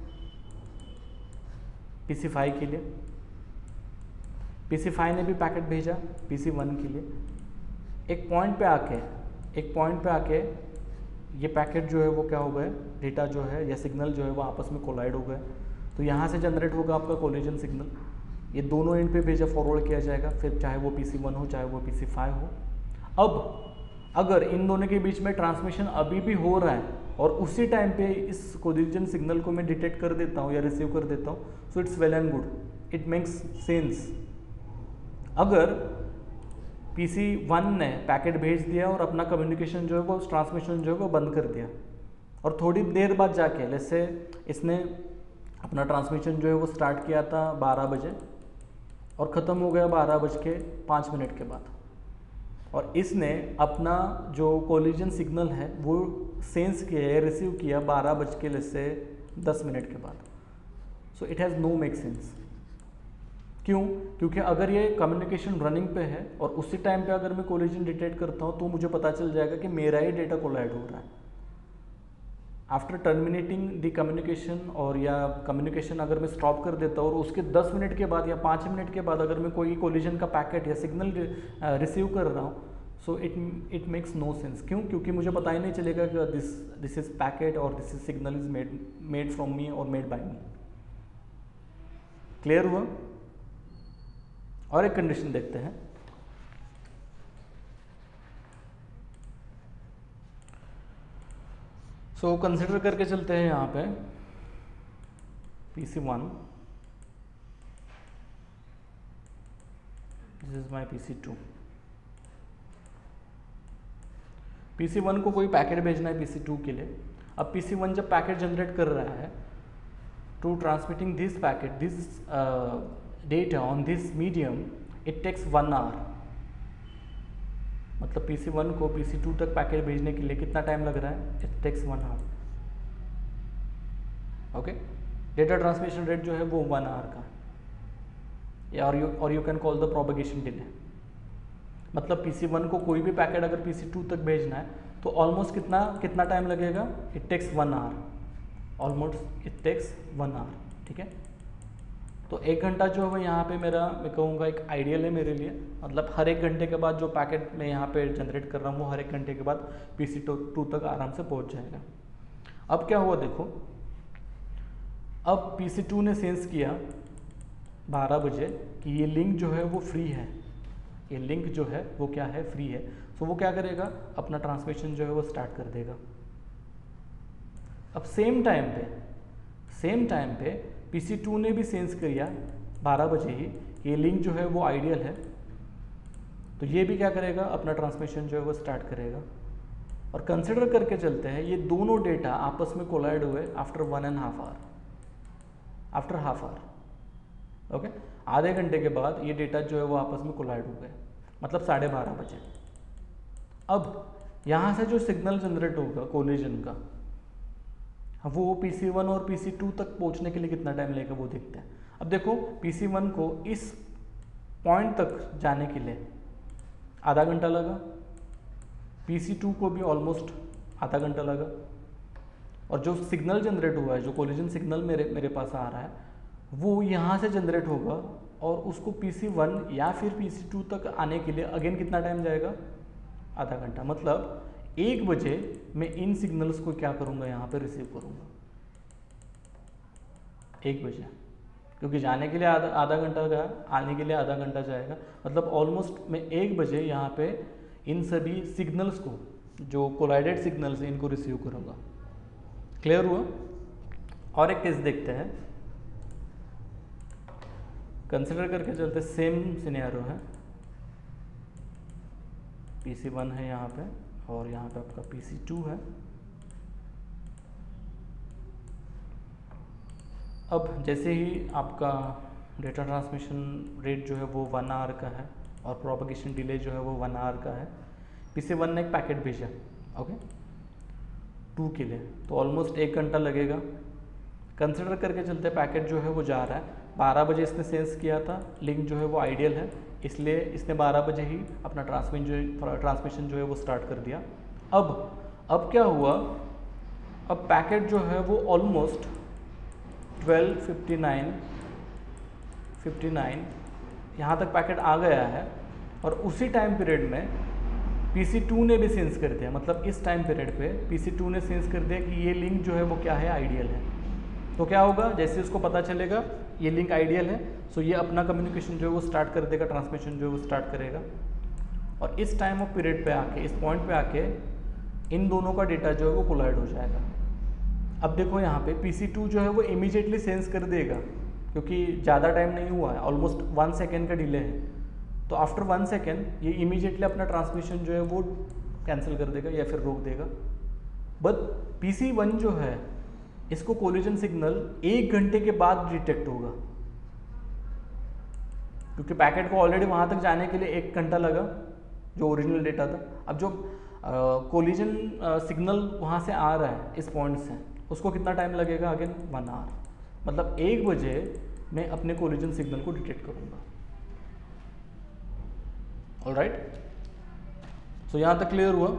PC5 के लिए, PC5 ने भी पैकेट भेजा PC1 के लिए। एक पॉइंट पे आके ये पैकेट जो है वो क्या हो गए, डेटा जो है या सिग्नल जो है वो आपस में कोलाइड हो गए। तो यहाँ से जनरेट होगा आपका कोलिजन सिग्नल, ये दोनों एंड पे भेजा फॉरवर्ड किया जाएगा, फिर चाहे वो PC1 हो चाहे वो PC5 हो। अब अगर इन दोनों के बीच में ट्रांसमिशन अभी भी हो रहा है और उसी टाइम पे इस कोलिजन सिग्नल को मैं डिटेक्ट कर देता हूँ या रिसीव कर देता हूँ, so it's well and good, it makes sense. अगर PC1 ने पैकेट भेज दिया और अपना कम्युनिकेशन जो है वो ट्रांसमिशन जो है वो बंद कर दिया, और थोड़ी देर बाद जाके जैसे इसने अपना ट्रांसमिशन जो है वो स्टार्ट किया था 12 बजे और ख़त्म हो गया 12:05 के बाद, और इसने अपना जो कोलिजन सिग्नल है वो सेंस किया है, रिसीव किया 12:10 के बाद। So it has no make sense. क्यों? क्योंकि अगर ये कम्युनिकेशन रनिंग पे है और उसी टाइम पे अगर मैं कोलिजन डिटेक्ट करता हूँ तो मुझे पता चल जाएगा कि मेरा ही डेटा कोलाइड हो रहा है। आफ्टर टर्मिनेटिंग द कम्युनिकेशन, और या कम्युनिकेशन अगर मैं स्टॉप कर देता हूँ और उसके 10 मिनट के बाद या 5 मिनट के बाद अगर मैं कोई कोलिजन का पैकेट या सिग्नल रिसीव कर रहा हूँ, so it makes no sense. क्यों? क्योंकि मुझे पता ही नहीं चलेगा कि दिस इज पैकेट और this is signal is made from me और मेड बाय मी। क्लियर हुआ? और एक कंडीशन देखते हैं। सो कंसिडर करके चलते हैं यहाँ पे PC1, this is my PC2। PC1 को कोई पैकेट भेजना है PC2 के लिए। अब PC1 जब पैकेट जनरेट कर रहा है, to transmitting this packet, this data on this medium, it takes 1 hour. मतलब PC1 को PC2 तक पैकेट भेजने के लिए कितना टाइम लग रहा है? It takes 1 hour. Okay, data transmission rate जो है वो 1 आवर का, और you can call the propagation delay. मतलब PC1 को कोई भी पैकेट अगर PC2 तक भेजना है तो ऑलमोस्ट कितना टाइम लगेगा? It takes 1 hour, almost it takes 1 hour. ठीक है, तो 1 घंटा जो है यहाँ पे मेरा, मैं कहूँगा एक आइडियल है मेरे लिए। मतलब हर 1 घंटे के बाद जो पैकेट मैं यहाँ पे जनरेट कर रहा हूँ वो हर 1 घंटे के बाद PC2 तक आराम से पहुँच जाएगा। अब क्या हुआ देखो, अब PC2 ने सेंस किया 12 बजे कि ये लिंक जो है वो फ्री है, ये लिंक जो है वो क्या है? फ्री है। सो वो क्या करेगा? अपना ट्रांसमिशन जो है वो स्टार्ट कर देगा। अब सेम टाइम पे PC2 ने भी सेंस किया 12 बजे ही ये लिंक जो है वो आइडियल है, तो ये भी क्या करेगा? अपना ट्रांसमिशन जो है वो स्टार्ट करेगा। और कंसिडर करके चलते हैं ये दोनों डेटा आपस में कोलाइड हुए after 1.5 hour, after half hour. Okay, आधे घंटे के बाद ये डेटा जो है वो आपस में कोलाइड हो गए, मतलब 12:30 बजे। अब यहाँ से जो सिग्नल जनरेट होगा कोलिजन का, वो PC1 और PC2 तक पहुँचने के लिए कितना टाइम लगेगा वो देखते हैं। अब देखो PC1 को इस पॉइंट तक जाने के लिए आधा घंटा लगा, PC2 को भी ऑलमोस्ट आधा घंटा लगा, और जो सिग्नल जनरेट हुआ है, जो कोलिजन सिग्नल मेरे पास आ रहा है, वो यहाँ से जनरेट होगा और उसको PC1 या फिर PC2 तक आने के लिए अगेन कितना टाइम जाएगा, आधा घंटा। मतलब 1 बजे मैं इन सिग्नल्स को क्या करूँगा, यहाँ पे रिसीव करूँगा 1 बजे, क्योंकि जाने के लिए आधा घंटा गया, आने के लिए आधा घंटा जाएगा, मतलब ऑलमोस्ट मैं 1 बजे यहाँ पे इन सभी सिग्नल्स को, जो कोलाइडेड सिग्नल्स हैं, इनको रिसीव करूँगा। क्लियर हुआ? और एक केस देखते हैं, कंसिडर करके चलते, सेम सिनेरियो है, PC1 है यहाँ पे और यहाँ पे आपका PC2 है। अब जैसे ही आपका डेटा ट्रांसमिशन रेट जो है वो 1 आवर का है और प्रोपगेशन डिले जो है वो 1 आवर का है, PC1 ने एक पैकेट भेजा, ओके, 2 के लिए, तो ऑलमोस्ट 1 घंटा लगेगा। कंसिडर करके चलते, पैकेट जो है वो जा रहा है, 12 बजे इसने सेंस किया था, लिंक जो है वो आइडियल है, इसलिए इसने 12 बजे ही अपना ट्रांसमिशन जो है वो स्टार्ट कर दिया। अब क्या हुआ, अब पैकेट जो है वो ऑलमोस्ट 12:59 यहाँ तक पैकेट आ गया है, और उसी टाइम पीरियड में PC2 ने भी सेंस कर दिया, मतलब इस टाइम पीरियड पे PC2 ने सेंस कर दिया कि ये लिंक जो है वो क्या है, आइडियल है। तो क्या होगा, जैसे उसको पता चलेगा ये लिंक आइडियल है, सो ये अपना कम्युनिकेशन जो है वो स्टार्ट कर देगा, ट्रांसमिशन जो है वो स्टार्ट करेगा, और इस टाइम ऑफ पीरियड पे आके, इस पॉइंट पे आके इन दोनों का डेटा जो है वो कोलाइड हो जाएगा। अब देखो यहाँ पे PC2 जो है वो इमीडिएटली सेंस कर देगा, क्योंकि ज़्यादा टाइम नहीं हुआ है, ऑलमोस्ट 1 सेकेंड का डिले है, तो आफ्टर 1 सेकेंड ये इमीडिएटली अपना ट्रांसमिशन जो है वो कैंसिल कर देगा या फिर रोक देगा। बट PC1 जो है, इसको कोलिजन सिग्नल 1 घंटे के बाद डिटेक्ट होगा, क्योंकि पैकेट को ऑलरेडी वहाँ तक जाने के लिए 1 घंटा लगा, जो ओरिजिनल डेटा था। अब जो कोलिजन सिग्नल वहाँ से आ रहा है इस पॉइंट से, उसको कितना टाइम लगेगा, अगेन 1 आवर, मतलब 1 बजे मैं अपने कोलिजन सिग्नल को डिटेक्ट करूँगा। ऑलराइट, सो यहाँ तक क्लियर हुआ?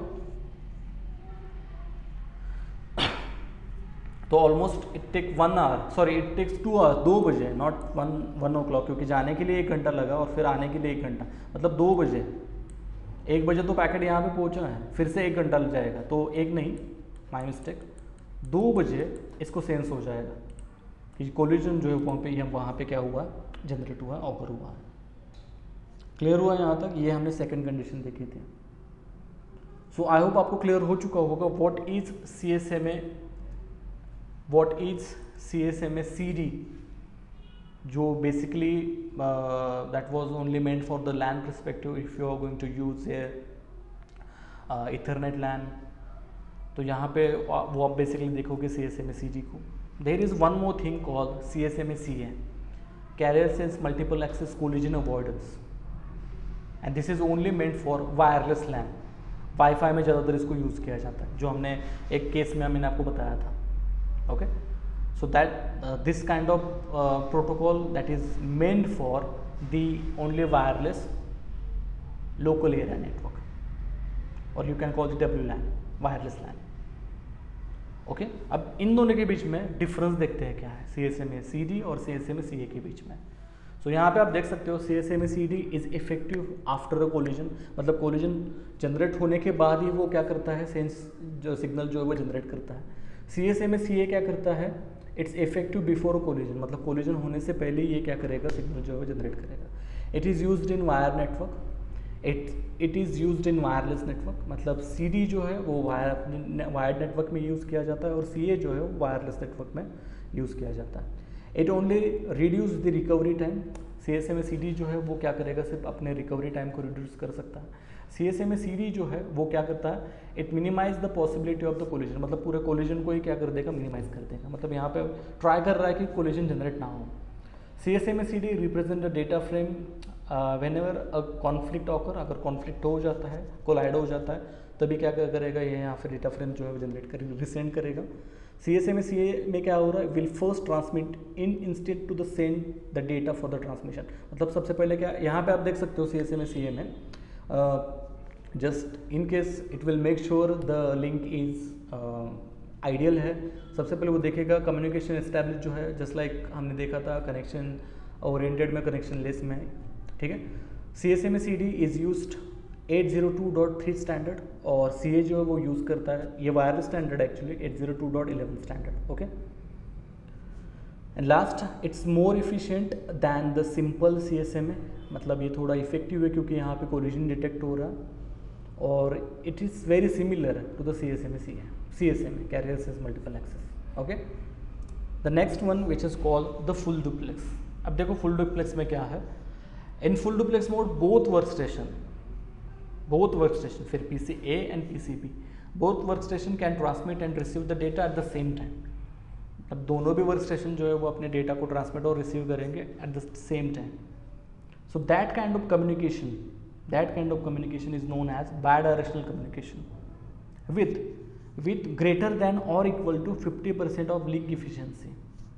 तो almost it take 1 hour, sorry it takes 2 hour, 2 बजे, नॉट 1 o'clock, क्योंकि जाने के लिए 1 घंटा लगा और फिर आने के लिए 1 घंटा, मतलब 2 बजे। 1 बजे तो पैकेट यहाँ पे पहुँचा है, फिर से 1 घंटा लग जाएगा, तो 1 नहीं, माई मिस्टेक, 2 बजे इसको सेंस हो जाएगा कि कोलिजन जो है वहाँ पे क्या हुआ, जनरेट हुआ, ऑकर हुआ है। क्लियर हुआ यहाँ तक? ये हमने सेकंड कंडीशन देखी थी। सो आई होप आपको क्लियर हो चुका होगा व्हाट इज CSMA CD, जो basically that was only meant for the LAN perspective, if you are going to use Ethernet LAN, तो यहाँ पे वो आप बेसिकली देखोगे CSMA CD को। There is one more thing called CSMA CA, carrier sense multiple access collision avoidance, and this is only meant for wireless LAN. WiFi में ज़्यादातर इसको यूज़ किया जाता है, जो हमने एक केस में मैंने आपको बताया था। Okay, so that this kind of protocol that is meant for the only wireless local area network, और you can call the WLAN, wireless LAN. Okay, अब इन दोनों के बीच में डिफरेंस देखते हैं क्या है CSMA CD और CSMA CA के बीच में। सो यहाँ पे आप देख सकते हो CSMA CD is effective after a collision, मतलब कोलिजन जनरेट होने के बाद ही वो क्या करता है, सेंस जो सिग्नल जो है वो जनरेट करता है। CSMA CA क्या करता है, इट्स इफेक्टिव बिफोर कोलिजन, मतलब कोलिजन होने से पहले ये क्या करेगा, सिग्नल जो है वो जनरेट करेगा। It is used in wire network, it is used in wireless network, मतलब CD जो है वो वायर्ड नेटवर्क में यूज़ किया जाता है, और CA जो है वो वायरलेस नेटवर्क में यूज़ किया जाता है। It only reduce the recovery time, CSMA CD जो है वो क्या करेगा, सिर्फ अपने रिकवरी टाइम को रिड्यूस कर सकता है। CSMA CD जो है वो क्या करता है, it minimize the possibility of the collision, मतलब पूरे कोलिजन को ही क्या कर देगा, मिनिमाइज कर देगा, मतलब यहाँ पे ट्राई कर रहा है कि कोलिजन जनरेट ना हो। CSMA-CD represent the data frame whenever a conflict occur, अगर कॉन्फ्लिक्ट हो जाता है, कोलाइड हो जाता है, तभी क्या करेगा ये यहाँ पे डेटा फ्रेम जो है वो जनरेट करेगा, रिसेंड करेगा। CSMA-CA में क्या हो रहा है, will first transmit in instead to the send the data for the transmission. मतलब सबसे पहले क्या, यहाँ पे आप देख सकते हो CSMA-CA में just in case it will make sure the link is ideal है। सबसे पहले वो देखेगा कम्युनिकेशन एस्टैब्लिश जो है, जस्ट लाइक हमने देखा था कनेक्शन ओरिएंटेड में, कनेक्शन लेस में, ठीक है। CSMA-CD इज़ यूज्ड 802.3 स्टैंडर्ड और CA जो है वो यूज़ करता है, ये wireless standard actually 802.11 standard, okay. And last, it's more efficient than the simple CSMA, मतलब ये थोड़ा इफेक्टिव है क्योंकि यहाँ पे कोलिजन डिटेक्ट हो रहा है, और it is very similar to the CSMA carrier सेज multiple access, okay. The next one which is called the full duplex. अब देखो फुल डुप्लेक्स में क्या है, in full duplex mode both work station, फिर PCA and PCB, both work station can transmit and receive the data at the same time. अब दोनों भी work station जो है वो अपने डेटा को ट्रांसमिट और रिसीव करेंगे at the same time. So that kind of communication is known as bidirectional communication with greater than or equal to 50% of link efficiency.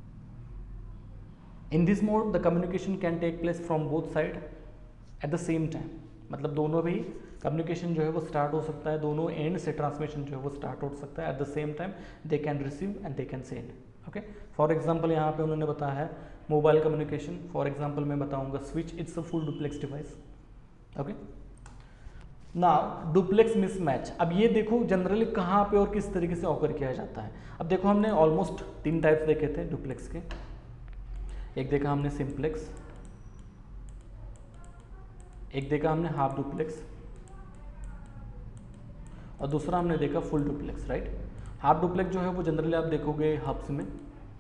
In this mode, the communication can take place from both sides at the same time. मतलब दोनों भी communication जो है वो start हो सकता है, दोनों एंड से ट्रांसमिशन जो है वो स्टार्ट हो सकता है at the same time, they can receive and they can send, okay. For example यहाँ पे उन्होंने बताया है मोबाइल कम्युनिकेशन, फॉर एग्जांपल मैं बताऊंगा switch, it's a full duplex device, okay. Now duplex mismatch, अब ये देखो जनरली कहाँ पे और किस तरीके से ऑकर किया जाता है। अब देखो हमने ऑलमोस्ट 3 टाइप्स देखे थे डुप्लेक्स के, एक देखा हमने सिंप्लेक्स, एक देखा हमने हाफ डुप्लेक्स, और दूसरा हमने देखा full duplex, right. Half duplex जो है वो जनरली आप देखोगे हब्स में,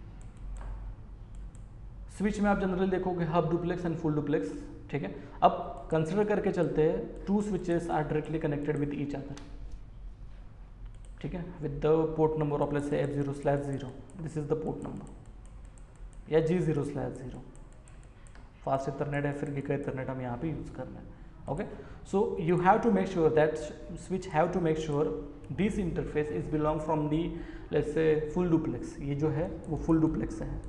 स्विच में आप जनरली देखोगे hub duplex and full duplex, ठीक है। अब कंसिडर करके चलते हैं 2 switches are directly connected with each other, ठीक है, with the port number of let's say F0/0, this is the port number, या G0/0, फास्ट इथरनेट है, फिर गीगा इथरनेट हम यहाँ पे यूज करना है, okay. So you have to make sure that switch have to make sure this interface is belong from the let's say full duplex, ये जो है वो फुल डुप्लेक्स है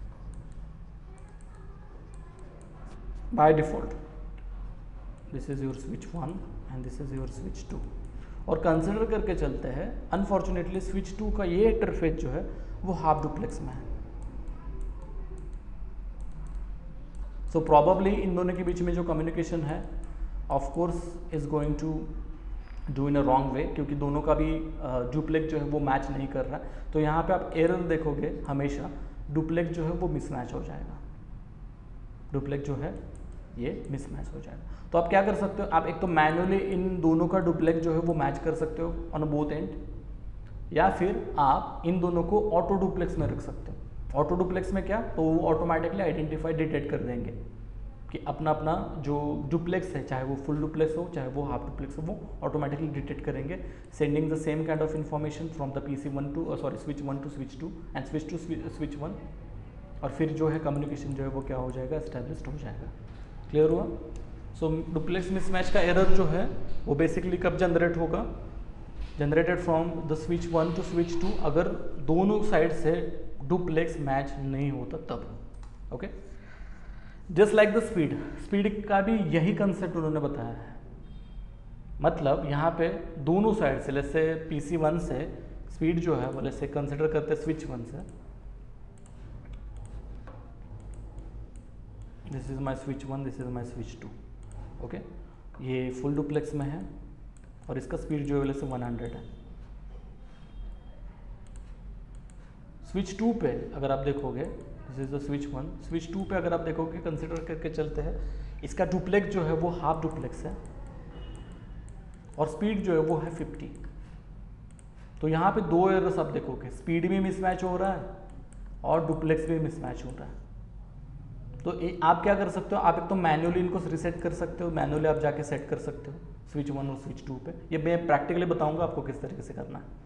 by default. This is your switch 1 and this is your switch 2, और consider करके चलते हैं unfortunately switch 2 का ये इंटरफेस जो है वो हाफ डुप्लेक्स में है। सो प्रॉबेबली इन दोनों के बीच में जो कम्युनिकेशन है of course is going to do in a wrong way, क्योंकि दोनों का भी डुप्लेक्स जो है वो मैच नहीं कर रहा है। तो यहाँ पे आप एरर देखोगे हमेशा, डुप्लेक्स जो है वो मिसमैच हो जाएगा, डुप्लेक्स जो है ये मिसमैच हो जाएगा। तो आप क्या कर सकते हो, आप एक तो मैनुअली इन दोनों का डुप्लेक्स जो है वो मैच कर सकते हो ऑन बोथ एंड, या फिर आप इन दोनों को ऑटो डुप्लेक्स में रख सकते हो। ऑटो डुप्लेक्स में क्या, तो वो ऑटोमेटिकली आइडेंटिफाई डिटेक्ट कर देंगे कि अपना अपना जो डुप्लेक्स है, चाहे वो फुल डुप्लेक्स हो चाहे वो हाफ डुप्लेक्स हो, वो ऑटोमेटिकली डिटेक्ट करेंगे, sending the same kind of information from the PC1 to switch 1 to switch 2 and switch to switch 1, और फिर जो है कम्युनिकेशन जो है वो क्या हो जाएगा, एस्टैब्लिश्ड हो जाएगा। क्लियर हुआ। सो डुप्लेक्स मिसमैच का एरर जो है वो बेसिकली कब जनरेट होगा, generated from the switch 1 to switch 2, अगर दोनों साइड से डुप्लेक्स मैच नहीं होता तब, okay. Just like the speed का भी यही कंसेप्ट उन्होंने बताया है, मतलब यहाँ पे दोनों साइड से लेट्स से PC1 से स्पीड जो है वो लेट्स से कंसिडर करते हैं स्विच 1 से, this is my switch 1, this is my switch 2, okay. ये फुल डुप्लेक्स में है और इसका स्पीड जो है से 100 है। स्विच 2 पे अगर आप देखोगे, this is the switch 1, switch 2 पे अगर आप देखोगे कंसिडर करके चलते हैं, इसका डुप्लेक्स जो है वो हाफ डुप्लेक्स है और स्पीड जो है वो है 50। तो यहाँ पे 2 एरर्स आप देखोगे, स्पीड भी मिसमैच हो रहा है और डुप्लेक्स भी मिसमैच हो रहा है। तो आप क्या कर सकते हो, आप एक तो मैन्युअली इनको रिसेट कर सकते हो, मैन्युअली आप जाके सेट कर सकते हो स्विच 1 और स्विच 2 पे। ये मैं प्रैक्टिकली बताऊंगा आपको किस तरीके से करना है,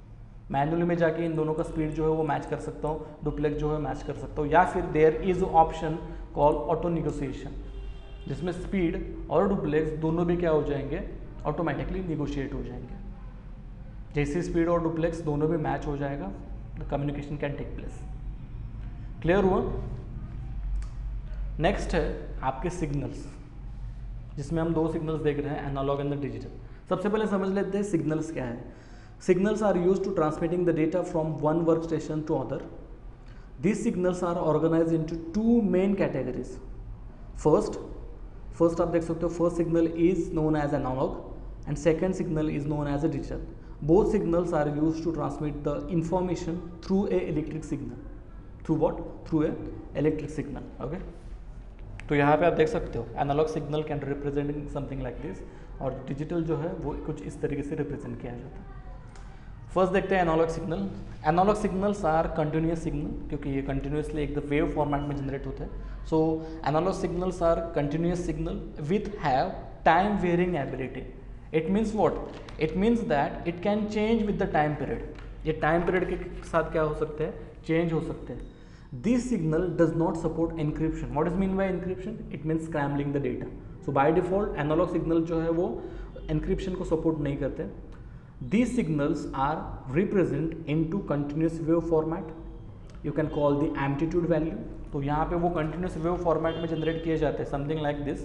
मैनुअली में जाके इन दोनों का स्पीड जो है वो मैच कर सकता हूँ, डुप्लेक्स जो है मैच कर सकता हूँ, या फिर there is option call auto negotiation, जिसमें स्पीड और डुप्लेक्स दोनों भी क्या हो जाएंगे, ऑटोमेटिकली निगोशिएट हो जाएंगे। जैसे स्पीड और डुप्लेक्स दोनों भी मैच हो जाएगा, the communication can take place. Clear हुआ? नेक्स्ट है आपके सिग्नल्स, जिसमें हम 2 सिग्नल्स देख रहे हैं, एनालॉग एंड द डिजिटल। सबसे पहले समझ लेते हैं सिग्नल्स क्या है। Signals are used to transmitting the data from one work station to other. These signals are organized into 2 main categories. First आप देख सकते हो, first signal is known as analog and second signal is known as a digital. Both signals are used to transmit the information through a electric signal. Through what? Through a electric signal. Okay, तो यहाँ पे आप देख सकते हो analog signal can representing something like this, और digital जो है वो कुछ इस तरीके से रिप्रेजेंट किया जाता है। फर्स्ट देखते हैं analog signal. Analog signals are continuous signal, क्योंकि ये कंटिन्यूसली एक वेव फॉर्मेट में जनरेट होते हैं। So analog signals are continuous signal with have time varying ability. It means what? It means that it can change with the time period. ये time period के साथ क्या हो सकते हैं? चेंज हो सकते हैं। This signal does not support encryption. What is mean by encryption? It means scrambling the data. So by default analog signal जो है वो एनक्रिप्शन को सपोर्ट नहीं करते। These signals are represent into continuous wave format. You can call the amplitude value. तो यहाँ पे वो continuous wave format में जनरेट किए जाते हैं, something like this.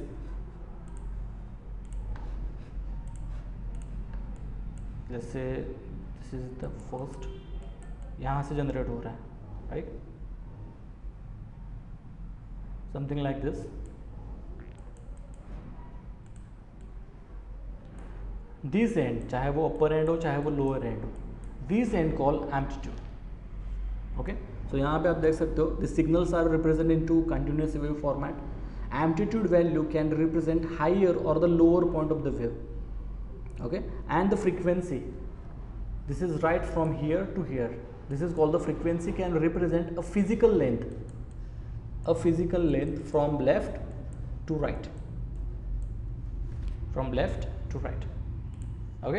जैसे this is the first, यहाँ से जनरेट हो रहा है, right? Something like this. This end, चाहे वो अपर एंड हो चाहे वो लोअर एंड हो, this end call amplitude. Okay, so यहाँ पे आप देख सकते हो the signals are represent into continuous wave format. Amplitude value can represent higher और the lower point of the wave. Okay, and the frequency, this is right from here to here, this is called the frequency can represent a physical length from left to right, from left to right. Okay,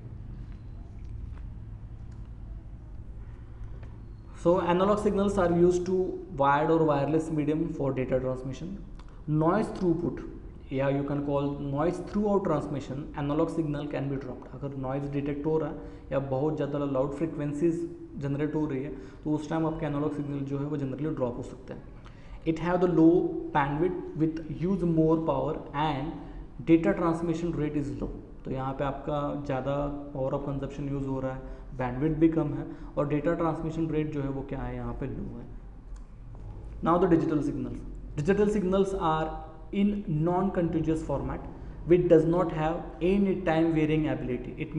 so analog signals are used to wired or wireless medium for data transmission. Noise throughput, yeah, you can call noise throughout transmission. Analog signal can be dropped. अगर noise detect हो रहा है या बहुत ज़्यादा loud frequencies generate हो रही है तो उस टाइम आपके एनालॉग सिग्नल जो है वो जनरली ड्रॉप हो सकते हैं। It have the low bandwidth with use more power and data transmission rate is low. तो यहाँ पे आपका ज़्यादा पावर ऑफ कंजप्शन यूज़ हो रहा है, बैंडविड्थ भी कम है और डेटा ट्रांसमिशन रेट जो है वो क्या है, यहाँ पे लो है। Now the digital signals. Digital signals are in non continuous format which does not have any time varying ability. It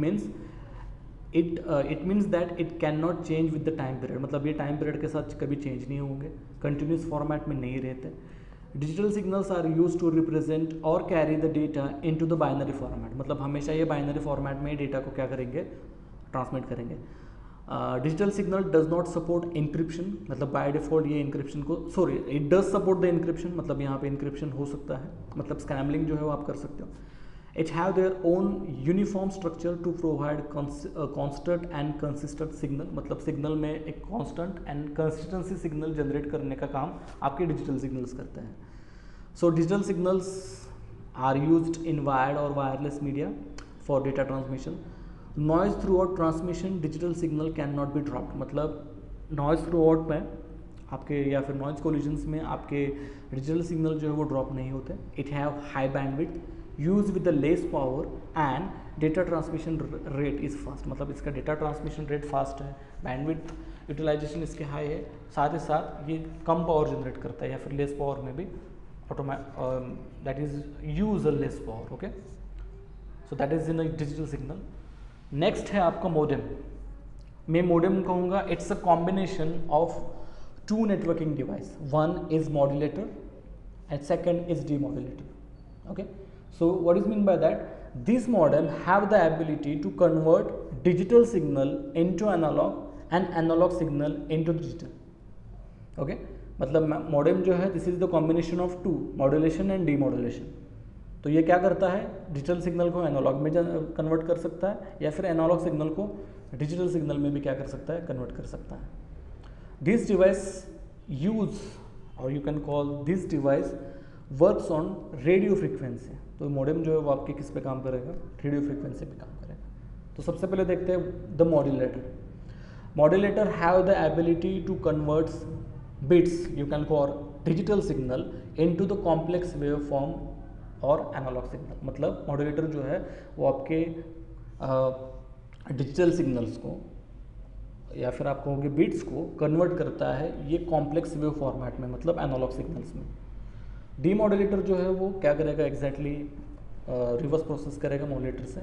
means that it can not change with the time period. मतलब ये time period के साथ कभी change नहीं होंगे, continuous format में नहीं रहते। Digital signals are use to represent और carry the data into the binary format. मतलब हमेशा ये बाइनरी फॉर्मेट में डेटा को क्या करेंगे, ट्रांसमिट करेंगे। Digital signal does not support encryption, मतलब बाय डिफॉल्ट ये इंक्रिप्शन को, sorry it does support the encryption, मतलब यहाँ पे इंक्रिप्शन हो सकता है, मतलब स्क्रैम्बलिंग जो है वो आप कर सकते हो। It have their own uniform structure to provide constant and consistent signal. मतलब सिग्नल में एक constant and consistency signal generate करने का काम आपके डिजिटल सिग्नल्स करते हैं। So digital signals are used in wired और wireless media for data transmission. Noise throughout transmission digital signal can not be dropped. मतलब नॉइज थ्रू आउट में आपके या फिर नॉइज कोलिजन्स में आपके डिजिटल सिग्नल जो है वो ड्रॉप नहीं होते। It have high bandwidth, use with the less power and data transmission rate is fast. मतलब इसका डेटा ट्रांसमिशन रेट फास्ट है, बैंडविड्थ यूटिलाइजेशन इसके हाई है, साथ ही साथ ये कम पावर जनरेट करता है या फिर लेस पावर में भी that is use a less power. Okay, so that is in a digital signal. Next है आपका मोडेम। मैं मोडेम कहूँगा it's a combination of two networking device, one is modulator and second is demodulator. Okay, so what is mean by that? This modem have the ability to convert digital signal into analog and analog signal into digital. Okay, मतलब modem जो है this is the combination of two, modulation and demodulation. तो ये क्या करता है, digital signal को analog में कन्वर्ट कर सकता है या फिर एनालॉग सिग्नल को डिजिटल सिग्नल में भी क्या कर सकता है, कन्वर्ट कर सकता है। This device use or you can call this device works on radio frequency. तो मॉडेम जो है वो आपके किस पे काम करेगा, रेडियो फ्रीक्वेंसी पे काम करेगा। तो सबसे पहले देखते हैं the modulator. Modulator have the ability to convert bits, you can call digital signal into the complex wave form or analog signal. मतलब मॉड्यूलेटर जो है वो आपके डिजिटल सिग्नल्स को या फिर आप कहोगे बिट्स को कन्वर्ट करता है ये कॉम्प्लेक्स वेव फॉर्मेट में, मतलब एनालॉग सिग्नल्स में। डीमॉड्यूलेटर जो है वो क्या करेगा, एग्जैक्टली रिवर्स प्रोसेस करेगा मॉड्यूलेटर से।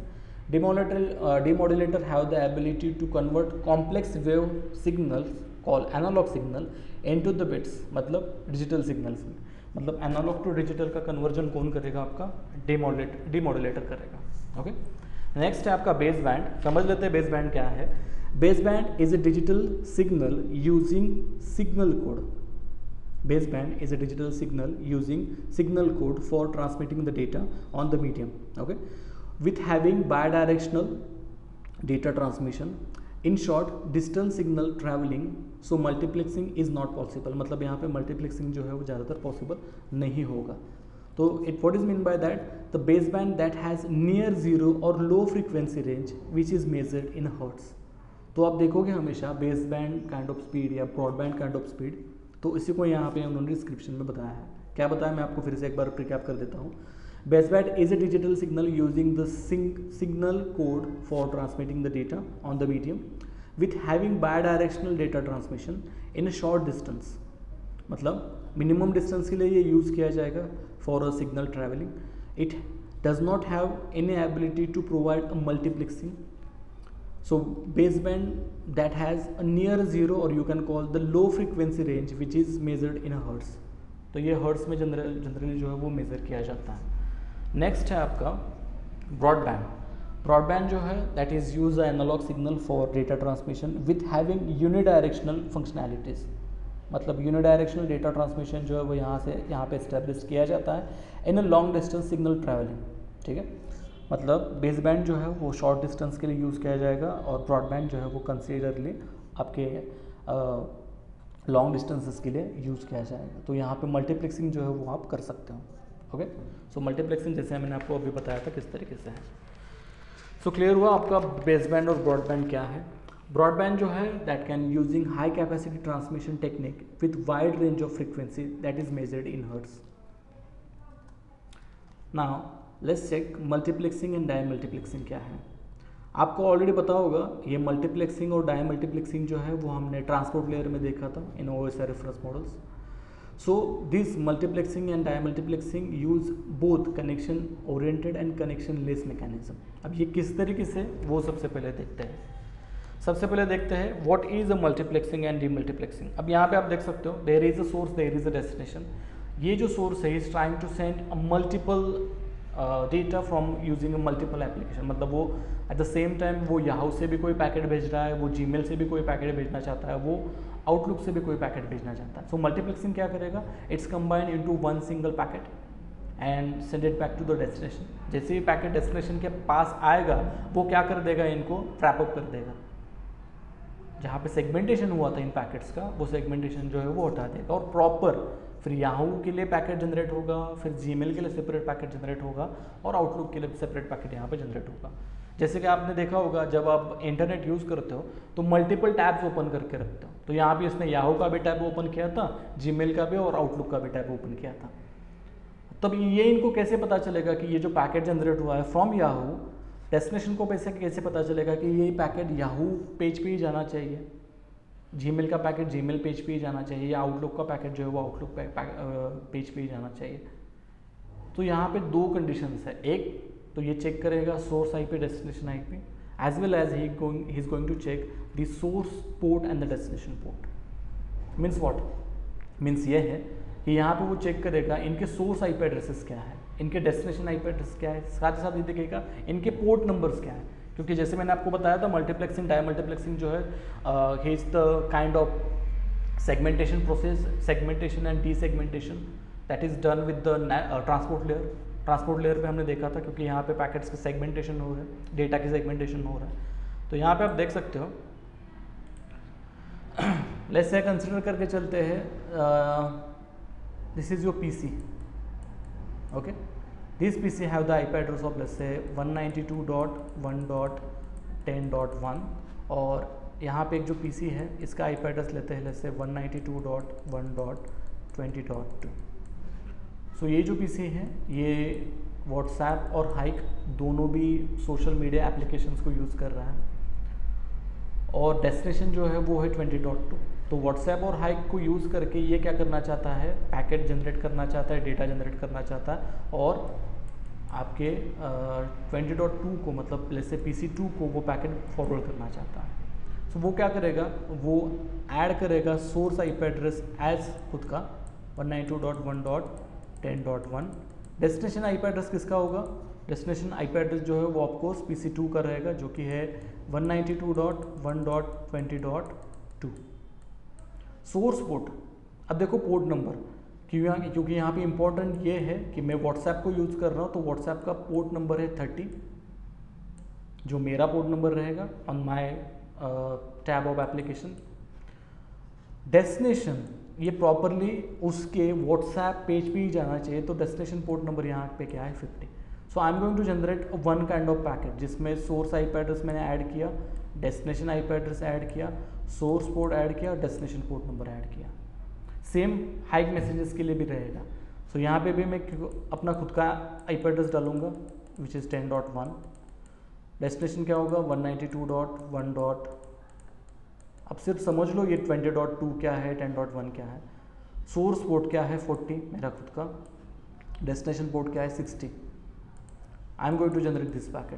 Demodulator have the ability to convert complex wave signals call analog signal into the bits, मतलब डिजिटल सिग्नल्स में। मतलब एनालॉग टू डिजिटल का कन्वर्जन कौन करेगा, आपका डीमॉड्यूलेटर करेगा। ओके, नेक्स्ट है आपका बेस बैंड। समझ लेते हैं बेस बैंड क्या है। Base band is a digital signal using signal code. Base band is a digital signal using signal code for transmitting the data on the medium, okay, with having bidirectional data transmission. In short, digital signal traveling, so multiplexing is not possible. मतलब यहाँ पे multiplexing जो है वो ज़्यादातर possible नहीं होगा। तो what is mean by that? The baseband that has near zero or low frequency range which is measured in hertz. तो आप देखोगे हमेशा बेसबैंड काइंड ऑफ स्पीड या ब्रॉडबैंड काइंड ऑफ स्पीड, तो इसी को यहाँ पे उन्होंने डिस्क्रिप्शन में बताया है। क्या बताया मैं आपको फिर से एक बार रिकैप कर देता हूँ। Baseband is a digital signal using the signal code for transmitting the data on the medium with having bidirectional data transmission in a short distance. मतलब मिनिमम डिस्टेंस के लिए ये यूज़ किया जाएगा for a signal traveling. It does not have any ability to provide a multiplexing. So baseband that has a near zero or you can call the low frequency range which is measured in a hertz. तो ये hertz में generally जो है वो major किया जाता है। Next है आपका ब्रॉडबैंड। ब्रॉडबैंड जो है that is use the analog signal for data transmission with having unidirectional functionalities. मतलब यूनिडायरेक्शनल डेटा ट्रांसमिशन जो है वो यहाँ से यहाँ पे एस्टेब्लिश किया जाता है in a long distance signal traveling. ठीक है, मतलब बेसबैंड जो है वो शॉर्ट डिस्टेंस के लिए यूज़ किया जाएगा और ब्रॉडबैंड जो है वो कंसिडरली आपके लॉन्ग डिस्टेंसेस के लिए यूज़ किया जाएगा। तो यहाँ पे मल्टीप्लेक्सिंग जो है वो आप कर सकते हो। ओके, सो मल्टीप्लेक्सिंग जैसे मैंने आपको अभी बताया था किस तरीके से है। सो क्लियर हुआ आपका बेसबैंड और ब्रॉडबैंड क्या है। ब्रॉडबैंड जो है that can using high capacity transmission technique with wide range of frequency that is measured in hertz. Now let's check multiplexing and demultiplexing क्या है। आपको ऑलरेडी पता होगा ये मल्टीप्लेक्सिंग और डाई मल्टीप्लेक्सिंग जो है वो हमने ट्रांसपोर्ट लेयर में देखा था in OSI reference models. So this multiplexing and demultiplexing use both connection oriented and connectionless mechanism. अब ये किस तरीके से, वो सबसे पहले देखते हैं। सबसे पहले देखते हैं what is a multiplexing and demultiplexing. अब यहाँ पे आप देख सकते हो there is a source, there is a destination. ये जो सोर्स है is trying to send a multiple data from using multiple application. मतलब वो एट द सेम टाइम वो याहू से भी कोई पैकेट भेज रहा है, वो जीमेल से भी कोई पैकेट भेजना चाहता है, वो आउटलुक से भी कोई पैकेट भेजना चाहता है। सो मल्टीप्लेक्सिंग क्या करेगा, it's combine into one single packet and send it back to the destination. जैसे ही पैकेट डेस्टिनेशन के पास आएगा वो क्या कर देगा, इनको रैप अप कर देगा। जहाँ पे सेगमेंटेशन हुआ था इन पैकेट्स का, वो सेगमेंटेशन जो है वो हटा देगा और प्रॉपर फिर याहू के लिए पैकेट जनरेट होगा, फिर जीमेल के लिए सेपरेट पैकेट जनरेट होगा और आउटलुक के लिए सेपरेट पैकेट यहाँ पे जनरेट होगा। जैसे कि आपने देखा होगा जब आप इंटरनेट यूज़ करते हो तो मल्टीपल टैब्स ओपन करके रखते हो। तो यहाँ पे इसने याहू का भी टैब ओपन किया था, जीमेल का भी और आउटलुक का भी टैब ओपन किया था। तब ये इनको कैसे पता चलेगा कि ये जो पैकेट जनरेट हुआ है फ्रॉम याहू, डेस्टिनेशन को कैसे पता चलेगा कि ये पैकेट याहू पेज पे ही जाना चाहिए, जीमेल का पैकेट जीमेल पेज पे ही जाना चाहिए, या आउटलुक का पैकेट जो है वो आउटलुक पेज पे ही जाना चाहिए। तो यहाँ पे दो कंडीशंस है। एक तो ये चेक करेगा source IP destination IP, as well as he is going to check the source port and the destination port. Means what, means ये है कि यहाँ पे वो चेक करेगा इनके सोर्स आईपी एड्रेसेस क्या है, इनके डेस्टिनेशन आईपी एड्रेस क्या है, साथ ही साथ ये देखेगा इनके पोर्ट नंबर्स क्या है। क्योंकि जैसे मैंने आपको बताया था मल्टीप्लेक्सिंग डाई मल्टीप्लेक्सिंग जो है he is the kind of segmentation process, segmentation and desegmentation that is done with the transport layer. Transport layer पे हमने देखा था क्योंकि यहाँ पे पैकेट्स का सेगमेंटेशन हो रहा है, डेटा की सेगमेंटेशन हो रहा है। तो यहाँ पे आप देख सकते हो, लेट्स से कंसिडर करके चलते हैं, this is your PC, okay, this PC have the IP address of let's say 192.1.10.1 और यहाँ पे एक जो पीसी है इसका आईपी एड्रेस लेते हैं लेट्स से 192.1.20.2। सो ये जो पीसी है ये व्हाट्सएप और हाइक दोनों भी सोशल मीडिया एप्लीकेशंस को यूज़ कर रहा है और डेस्टिनेशन जो है वो है 20.2। तो व्हाट्सएप और हाइक को यूज़ करके ये क्या करना चाहता है, पैकेट जनरेट करना चाहता है, डेटा जनरेट करना चाहता है और आपके 20.2 को मतलब जैसे PC2 को वो पैकेट फॉरवर्ड करना चाहता है। सो वो क्या करेगा, वो ऐड करेगा सोर्स आईपी एड्रेस एज खुद का 192.1.10.1। डेस्टिनेशन आईपी एड्रेस किसका होगा, डेस्टिनेशन आईपी एड्रेस जो है वो ऑफकोर्स PC2 का रहेगा जो कि है 192.1.20.2। सोर्स पोर्ट, अब देखो पोर्ट नंबर, क्योंकि यहाँ पे इंपॉर्टेंट ये है कि मैं व्हाट्सएप को यूज़ कर रहा हूँ तो व्हाट्सएप का पोर्ट नंबर है 30 जो मेरा पोर्ट नंबर रहेगा on my tab of application. Destination ये प्रॉपरली उसके व्हाट्सएप पेज पे ही जाना चाहिए तो डेस्टिनेशन पोर्ट नंबर यहाँ पे क्या है 50। So I am going to generate one kind of packet जिसमें सोर्स आईपी एड्रेस मैंने ऐड किया, डेस्टिनेशन आईपी एड्रेस ऐड किया, सोर्स पोर्ट ऐड किया, डेस्टिनेशन पोर्ट नंबर ऐड किया। सेम हाइक मैसेजेस के लिए भी रहेगा। सो यहाँ पे भी मैं अपना खुद का आईपी एड्रेस डालूंगा विच इज़ 10.1। डेस्टिनेशन क्या होगा 192.1. अब सिर्फ समझ लो ये 20.2 क्या है, 10.1 क्या है। सोर्स पोर्ट क्या है 40 मेरा खुद का, डेस्टिनेशन पोर्ट क्या है 60। I am going to generate this packet.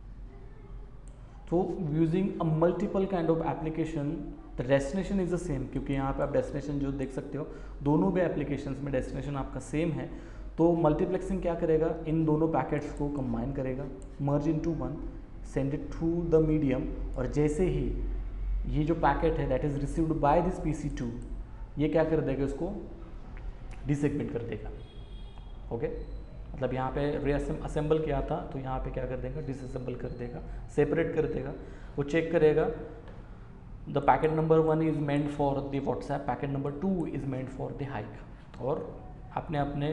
तो using a multiple kind of application the destination is the same, क्योंकि यहाँ पे आप डेस्टिनेशन जो देख सकते हो दोनों भी एप्लीकेशंस में डेस्टिनेशन आपका सेम है। तो मल्टीप्लेक्सिंग क्या करेगा, इन दोनों पैकेट्स को कंबाइन करेगा, merge into one, send it through the medium, और जैसे ही ये जो पैकेट है that is received by this PC2 ये क्या कर देगा, इसको डिसेगमेंट कर देगा। ओके मतलब यहाँ पे रीअसेंबल किया था तो यहाँ पे क्या कर देगा, डिसअसेंबल कर देगा, सेपरेट कर देगा। वो चेक करेगा the packet number 1 is meant for the WhatsApp, packet number 2 is meant for the Hike, और अपने अपने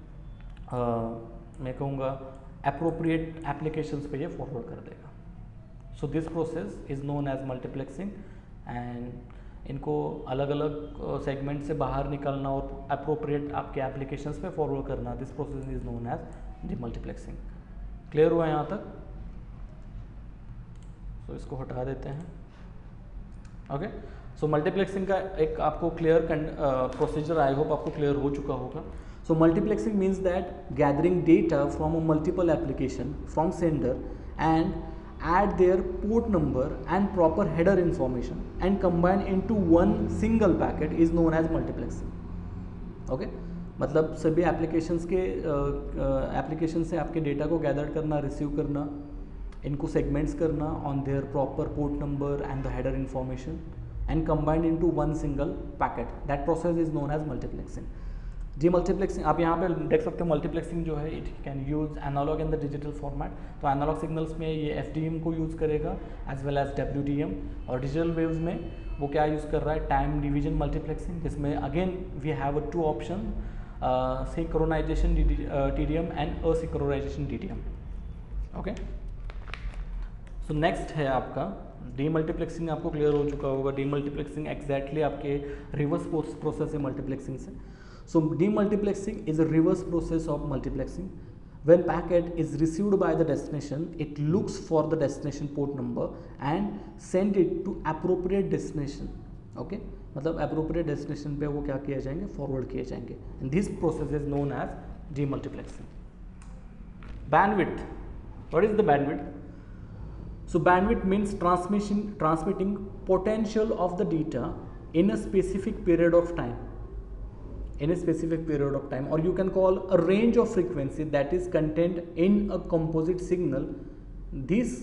मैं कहूँगा अप्रोप्रिएट एप्लीकेशंस पे ये फॉरवर्ड कर देगा। So this process is known as multiplexing and इनको अलग अलग सेगमेंट से बाहर निकालना और अप्रोप्रिएट आपके एप्लीकेशंस पे फॉरवर्ड करना, this process is known as demultiplexing. Clear हुआ यहाँ तक? सो इसको हटा देते हैं। ओके सो मल्टीप्लेक्सिंग का एक आपको क्लियर प्रोसीजर आई होप आपको क्लियर हो चुका होगा। So multiplexing means that gathering data from a multiple application from sender and add their port number and proper header information and combine into one single packet is known as multiplexing. Okay मतलब सभी applications के application से आपके data को gather करना, receive करना, इनको segments करना on their proper port number and the header information and combined into one single packet, that process is known as multiplexing. Demultiplexing आप यहाँ पे देख सकते हो, मल्टीप्लेक्सिंग जो है it can use analog in the digital format. तो analog signals में ये FDM को यूज़ करेगा एज वेल एज WDM, और डिजिटल वेव्स में वो क्या यूज़ कर रहा है, टाइम डिवीजन मल्टीप्लेक्सिंग, जिसमें again we have 2 option, synchronization TDM and asynchronization DTM। Okay so next है आपका डीमल्टीप्लेक्सिंग। आपको क्लियर हो चुका होगा डीमल्टीप्लेक्सिंग एग्जैक्टली आपके रिवर्स प्रोसेस है मल्टीप्लेक्सिंग से। So demultiplexing is a reverse process of multiplexing. When packet is received by the destination, it looks for the destination port number and send it to appropriate destination. Okay? मतलब appropriate destination पे वो क्या किए जाएंगे, forward किए जाएंगे. And this process is known as demultiplexing. Bandwidth. What is the bandwidth? So bandwidth means transmitting potential of the data in a specific period of time. In a specific period of time, or you can call a range of frequency that is contained in a composite signal. This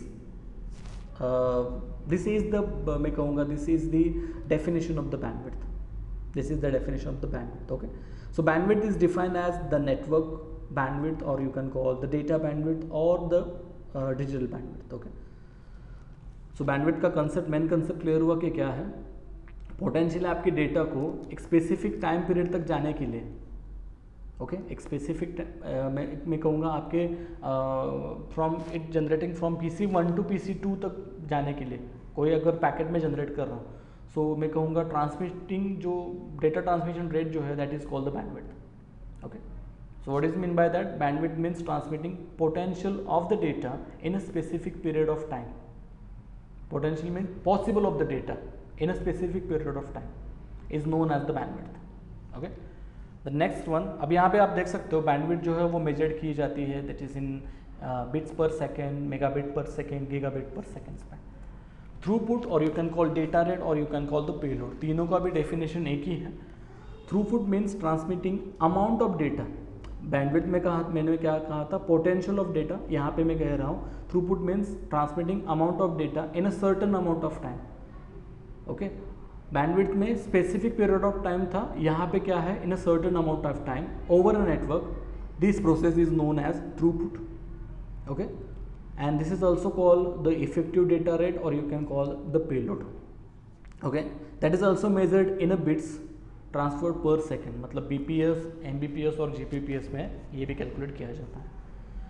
is the मैं कहूँगा this is the definition of the bandwidth. This is the definition of the bandwidth. Okay, so bandwidth is defined as the network bandwidth, or you can call the data bandwidth or the digital bandwidth. Okay, so bandwidth का concept, main concept clear हुआ कि क्या है, potential आपके data को एक specific time period तक जाने के लिए, ओके, एक स्पेसिफिक मैं कहूँगा आपके from it generating from PC1 to PC2 तक जाने के लिए, कोई अगर पैकेट में जनरेट कर रहा हूँ, सो मैं कहूँगा ट्रांसमिटिंग जो डेटा ट्रांसमिशन रेट जो है that is called the bandwidth, okay. So what is mean by that? Bandwidth means transmitting potential of the data in a specific period of time. Potential means possible of the data in a specific period of time is known as the bandwidth. Okay. The next one, अब यहाँ पे आप देख सकते हो bandwidth जो है वो measured की जाती है, that is in bits per second, megabit per second, gigabit per second में. Throughput or you can call data rate or you can call the payload, तीनों का भी definition एक ही है. Throughput means transmitting amount of data. Bandwidth में कहा, मैंने क्या कहा था, पोटेंशियल ऑफ डेटा, यहाँ पे मैं कह रहा हूँ throughput means transmitting amount of data in a certain amount of time, okay. Bandwidth में स्पेसिफिक पीरियड ऑफ टाइम था, यहाँ पे क्या है, in a certain amount of time over a network. This process is known as throughput, okay. And this is also called the effective data rate or you can call the payload, okay. That is also measured in a bits transfer per second, मतलब BPS, MBPS और GPPS में ये भी calculate किया जाता है.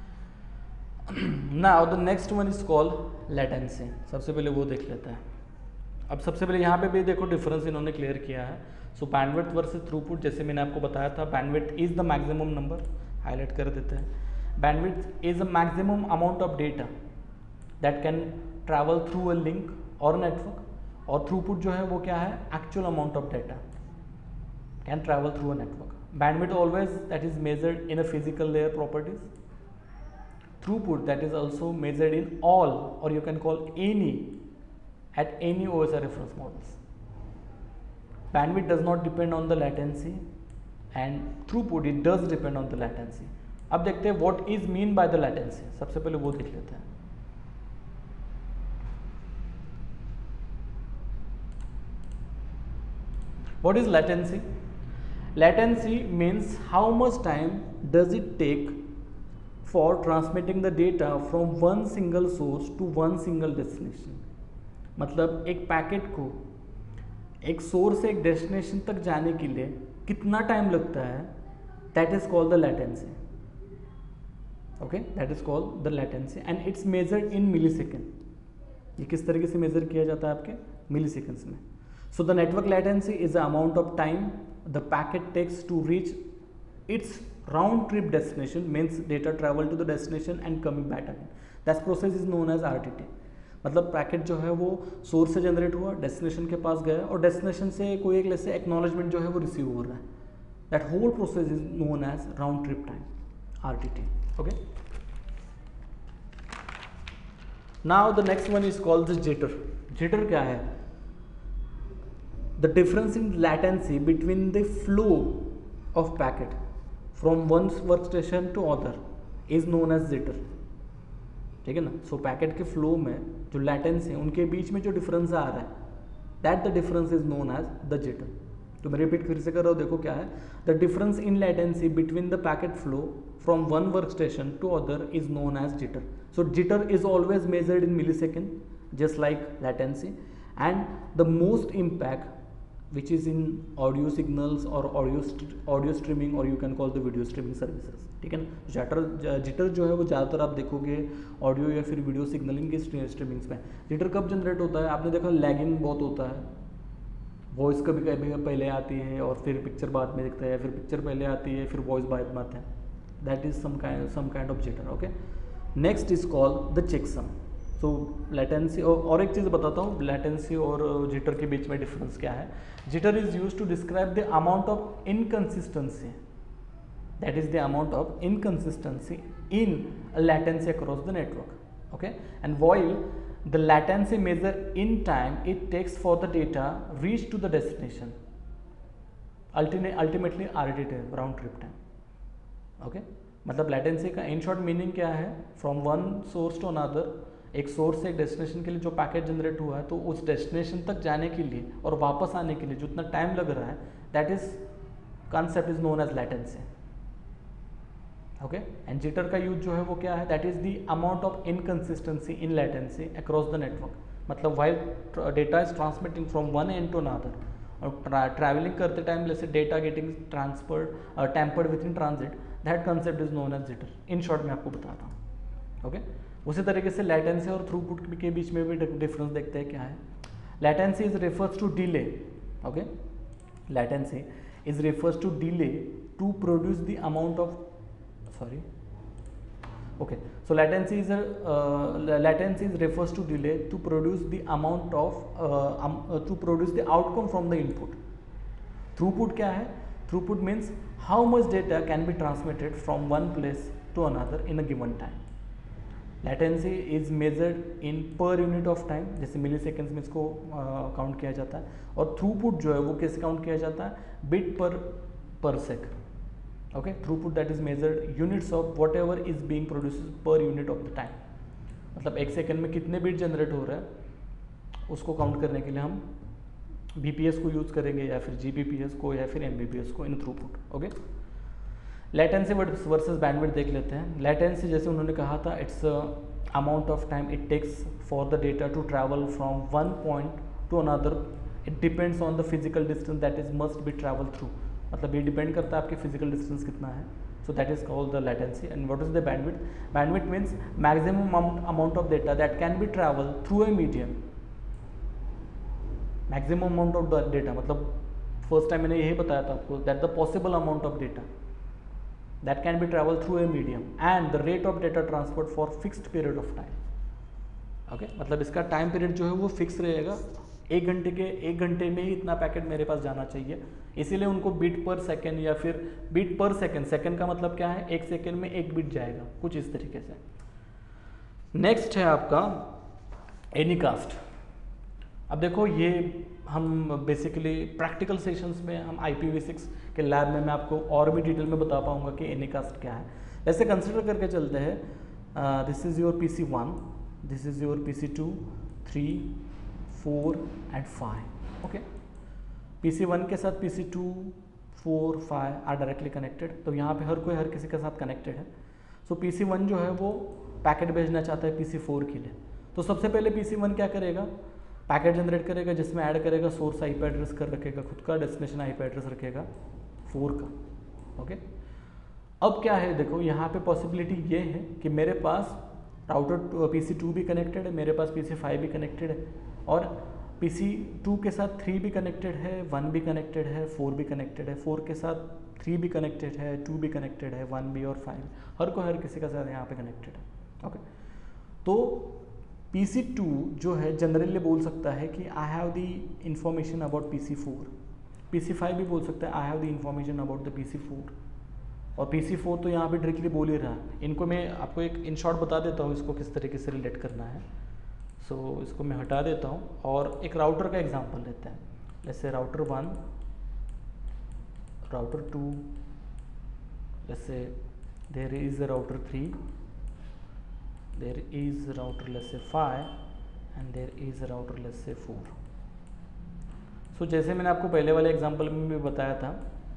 Now the next one is called latency. सबसे पहले वो देख लेते हैं. अब सबसे पहले यहाँ पे भी देखो डिफरेंस इन्होंने क्लियर किया है. सो बैंडविड्थ वर्सेस थ्रूपुट, जैसे मैंने आपको बताया था, bandwidth is the maximum number, highlight कर देते हैं. Bandwidth is a maximum amount of data that can travel through a link or network, और थ्रूपुट जो है वो क्या है, actual amount of data can travel through a network. Bandwidth always that is measured in a physical layer properties. Throughput that is also measured in all or you can call any at any OSI reference models. Bandwidth does not depend on the latency and throughput it does depend on the latency. अब देखते हैं what is mean by the latency. सबसे पहले वो देख लेते हैं. What is latency? Latency means how much time does it take for transmitting the data from one single source to one single destination. मतलब एक पैकेट को एक सोर्स से एक डेस्टिनेशन तक जाने के लिए कितना टाइम लगता है, that is called the latency, okay. That is called the latency and it's measured in millisecond. ये किस तरीके से मेजर किया जाता है आपके मिली सेकेंड्स में. So the network latency is the amount of time the packet takes to reach its round trip destination, means data travel to the destination and coming back again. That process is known as RTT. मतलब packet जो है वो source से generate हुआ, destination के पास गया और destination से कोई एक से एक्नॉलेजमेंट जो है वो रिसीव हो रहा है. That whole process is known as round trip time, RTT, okay. Now the next one is called the jitter. Jitter क्या है? The difference in latency between the flow of packet from one workstation to other is known as jitter, ठीक है ना. सो packet के flow में जो latency है उनके बीच में जो डिफरेंस आ रहा है, that the difference is known as the jitter. तो मैं रिपीट फिर से कर रहा हूँ, देखो क्या है. The difference in latency between the packet flow from one work station to other is known as jitter. So jitter is always measured in millisecond just like latency, and the most impact which is in audio signals or audio streaming or you can call the video streaming services, ठीक है ना. Jitter जो है वो ज़्यादातर आप देखोगे audio या फिर वीडियो सिग्नलिंग की स्ट्रीमिंग्स में. जिटर कब जनरेट होता है? आपने देखा लैगिंग बहुत होता है, वॉइस कभी कभी पहले आती है और फिर पिक्चर बाद में दिखता है, फिर पिक्चर पहले आती है फिर वॉइस बाद में आता है. That is some kind of jitter, okay. Next is called the checksum. So latency, और एक चीज़ बताता हूँ, लेटेंसी और जिटर के बीच में डिफरेंस क्या है. Jitter is use to describe the amount of inconsistency, that is the amount of inconsistency in latency across the network, okay. And while the latency measure in time it takes for the data reach to the destination, ultimately RTT, round trip time, okay. मतलब latency का in short meaning क्या है? From one source to another, एक source से एक destination के लिए जो पैकेट जनरेट हुआ है तो उस डेस्टिनेशन तक जाने के लिए और वापस आने के लिए जो इतना टाइम लग रहा है, that is concept is known as latency, okay. And jitter का यूज जो है वो क्या है? That is the amount of inconsistency in latency across the network, मतलब while data is transmitting from one end to another, और travelling करते time जैसे data getting transferred tampered with in transit, that concept is known as jitter. In short मैं आपको बता रहा हूँ। Okay, उसी तरीके से लेटेंसी और थ्रूपुट के बीच में भी डिफरेंस देखते हैं क्या है। Latency is refers to delay. Okay, latency is refers to delay to produce the amount of okay, so latency is refers to delay to produce the amount of to produce the outcome from the input. Throughput क्या है? Throughput means how much data can be transmitted from one place to another in a given time. Latency is measured in per unit of time, जैसे मिली seconds में इसको count किया जाता है, और throughput जो है वो कैसे काउंट किया जाता है? Bit per sec. Okay, throughput that is measured units of whatever is being produce per unit of the time, मतलब एक सेकेंड में कितने बिट जनरेट हो रहा है उसको काउंट करने के लिए हम बीपीएस को यूज़ करेंगे, या फिर जीबीपीएस को, या फिर एमबीपीएस को in throughput. Okay, latency versus bandwidth देख लेते हैं। लेटेंसी जैसे उन्होंने कहा था, it's amount of time it takes for the data to travel from one point to another, it depends on the physical distance that is must be travel through, मतलब ये डिपेंड करता है आपके फिजिकल डिस्टेंस कितना है। So that is called the latency. And what is the bandwidth? Bandwidth means maximum amount of data that can be travel through a medium. Maximum amount of data मतलब first time मैंने यही बताया था आपको, that the possible amount of data that can be travel through a medium and the rate of data transfer for fixed period of time. Okay, मतलब इसका time period जो है वो फिक्स रहेगा, एक घंटे में ही इतना पैकेट मेरे पास जाना चाहिए, इसीलिए उनको बिट पर सेकेंड या फिर बिट पर सेकेंड, सेकेंड का मतलब क्या है? एक सेकेंड में एक बिट जाएगा, कुछ इस तरीके से। नेक्स्ट है आपका एनीकास्ट। अब देखो ये हम बेसिकली प्रैक्टिकल सेशंस में हम IPv6 के लैब में मैं आपको और भी डिटेल में बता पाऊंगा कि एनीकास्ट क्या है। ऐसे कंसिडर करके चलते हैं, this is your PC1, this is your PC2, 3, 4 and 5। Okay, PC1 के साथ PC2, 4, 5 आर डायरेक्टली कनेक्टेड, तो यहाँ पे हर किसी के साथ कनेक्टेड है। सो PC1 जो है वो पैकेट भेजना चाहता है PC4 के लिए, तो सबसे पहले PC1 क्या करेगा? पैकेट जनरेट करेगा, जिसमें ऐड करेगा सोर्स IP एड्रेस कर रखेगा खुद का, डेस्टिनेशन IP एड्रेस रखेगा 4 का। ओके, अब क्या है देखो, यहाँ पे पॉसिबिलिटी ये है कि मेरे पास राउटर PC2 भी कनेक्टेड है, मेरे पास PC5 भी कनेक्टेड है, और PC2 के साथ 3 भी कनेक्टेड है, 1 भी कनेक्टेड है, 4 भी कनेक्टेड है, 4 के साथ 3 भी कनेक्टेड है, 2 भी कनेक्टेड है, 1 भी और 5 हर किसी के साथ यहाँ पे कनेक्टेड है। ओके, तो PC2 जो है जनरली बोल सकता है कि I have the information about PC4, PC5 भी बोल सकता है I have the information about the PC4, और PC4 तो यहाँ पे डायरेक्टली बोल ही रहा है। इनको मैं आपको एक इन शॉर्ट बता देता हूँ इसको किस तरीके से रिलेट करना है। सो इसको मैं हटा देता हूँ और एक राउटर का एग्जांपल लेते हैं, जैसे राउटर 1, राउटर 2, जैसे there is router 3, there is router let's say 5 and there is router let's say 4। सो जैसे मैंने आपको पहले वाले एग्जांपल में भी बताया था,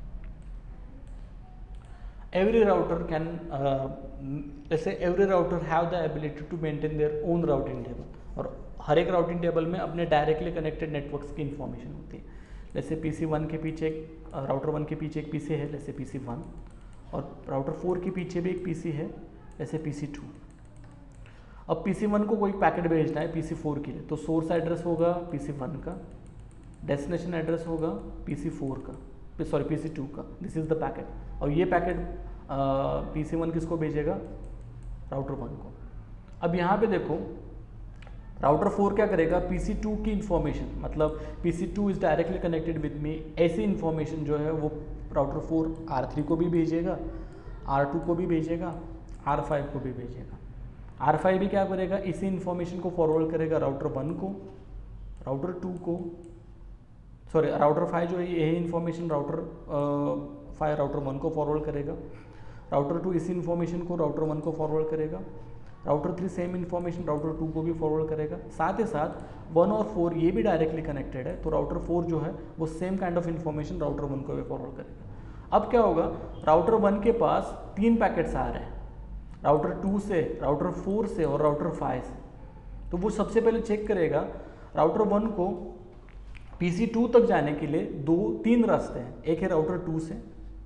every router can जैसे every router have the ability to maintain their own routing table, और हर एक राउटिंग टेबल में अपने डायरेक्टली कनेक्टेड नेटवर्क्स की इन्फॉर्मेशन होती है। जैसे PC1 के पीछे एक राउटर 1 के पीछे एक PC है जैसे PC1, और राउटर 4 के पीछे भी एक PC है जैसे PC2। अब PC1 को कोई पैकेट भेजना है PC4 के लिए, तो सोर्स एड्रेस होगा PC1 का, डेस्टिनेशन एड्रेस होगा PC4 का, सॉरी PC2 का, दिस इज़ द पैकेट, और ये पैकेट PC1 किसको भेजेगा? राउटर 1 को। अब यहाँ पे देखो राउटर 4 क्या करेगा? PC2 की इन्फॉर्मेशन, मतलब PC2 is directly connected with me, ऐसी इन्फॉर्मेशन जो है वो राउटर 4 R3 को भी भेजेगा, R2 को भी भेजेगा, R5 को भी भेजेगा। R5 भी क्या करेगा? इसी इन्फॉर्मेशन को फॉरवर्ड करेगा राउटर 1 को, राउटर 2 को, सॉरी राउटर 5 जो है यही इन्फॉर्मेशन राउटर 5 राउटर 1 को फॉरवर्ड करेगा, राउटर 2 इसी इन्फॉर्मेशन को राउटर 1 को फॉरवर्ड करेगा, राउटर 3 सेम इन्फॉर्मेशन राउटर 2 को भी फॉरवर्ड करेगा। साथ ही साथ 1 और 4 ये भी डायरेक्टली कनेक्टेड है, तो राउटर 4 जो है वो same kind of information router 1 को भी फॉरवर्ड करेगा। अब क्या होगा? राउटर 1 के पास 3 पैकेट्स आ रहे हैं, राउटर 2 से, राउटर 4 से और राउटर 5 से। तो वो सबसे पहले चेक करेगा राउटर 1 को PC2 तक जाने के लिए 3 रास्ते हैं, एक है राउटर 2 से,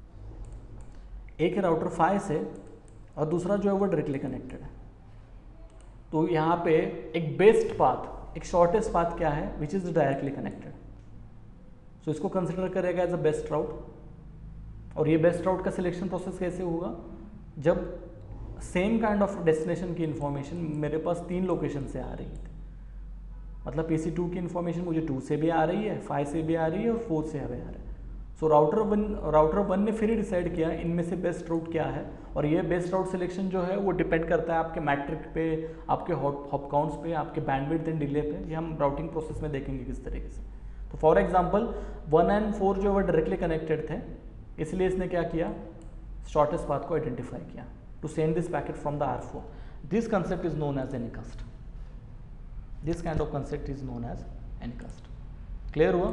एक है राउटर 5 से, और दूसरा जो है वो डायरेक्टली कनेक्टेड है। तो यहाँ पे एक बेस्ट पाथ, एक शॉर्टेस्ट पाथ क्या है, which is directly connected. So इसको कंसिडर करेगा एज अ बेस्ट राउट। और ये बेस्ट राउट का सिलेक्शन प्रोसेस कैसे होगा, जब सेम काइंड ऑफ डेस्टिनेशन की इन्फॉर्मेशन मेरे पास 3 लोकेशन से आ रही थी। मतलब PC2 की इन्फॉर्मेशन मुझे 2 से भी आ रही है, 5 से भी आ रही है और 4 से भी आ रहा है। सो राउटर 1 ने फिर डिसाइड किया इनमें से बेस्ट रूट क्या है, और ये बेस्ट राउट सिलेक्शन जो है वो डिपेंड करता है आपके मैट्रिक पे, आपके हॉप काउंट्स पे, आपके बैंडविड्थ एंड डिले पे। ये हम राउटिंग प्रोसेस में देखेंगे किस तरीके से। तो फॉर एग्जांपल 1 and 4 जो है डायरेक्टली कनेक्टेड थे, इसलिए इसने क्या किया, शॉर्टेस्ट पाथ को आइडेंटिफाई किया to send this packet from the R4। This concept is known as anycast. This kind of concept is known as anycast. Clear हुआ?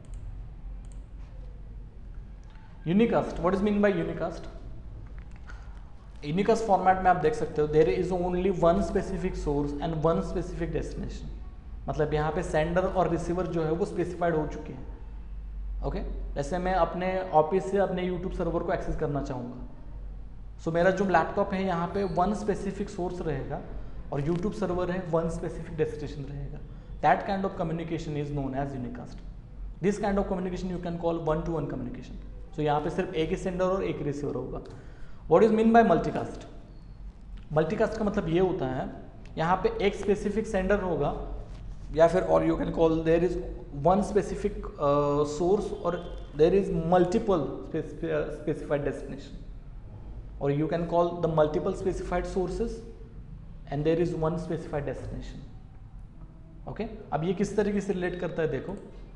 Unicast, what is mean by unicast? Unicast format में आप देख सकते हो there is only one specific source and one specific destination. मतलब यहाँ पे sender और रिसीवर जो है वो स्पेसिफाइड हो चुके हैं। ओके, जैसे मैं अपने ऑफिस से अपने यूट्यूब सर्वर को एक्सेस करना चाहूँगा, सो मेरा जो लैपटॉप है यहाँ पे वन स्पेसिफिक सोर्स रहेगा और यूट्यूब सर्वर है वन स्पेसिफिक डेस्टिनेशन रहेगा। That kind of communication is known as unicast. This kind of communication you can call 1-to-1 communication. So यहाँ पे सिर्फ एक ही सेंडर और एक रिसीवर होगा। What is mean by multicast? Multicast का मतलब ये होता है यहाँ पे एक स्पेसिफिक सेंडर होगा, या फिर और you can call there is one specific source और there is multiple specified destination, और you can call the multiple specified sources and there is one specified destination. Okay, अब ये किस तरीके से रिलेट करता है देखो।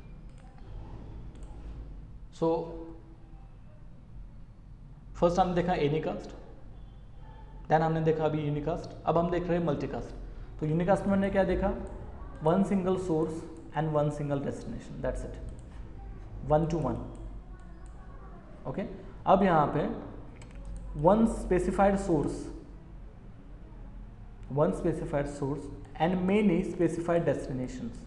सो फर्स्ट हमने देखा एनीकास्ट, देन हमने देखा अभी यूनिकास्ट, अब हम देख रहे हैं मल्टीकास्ट। तो यूनिकास्ट में हमने क्या देखा, one single source and one single destination, that's it, 1-to-1। Okay, अब यहाँ पे one specified source and many specified destinations.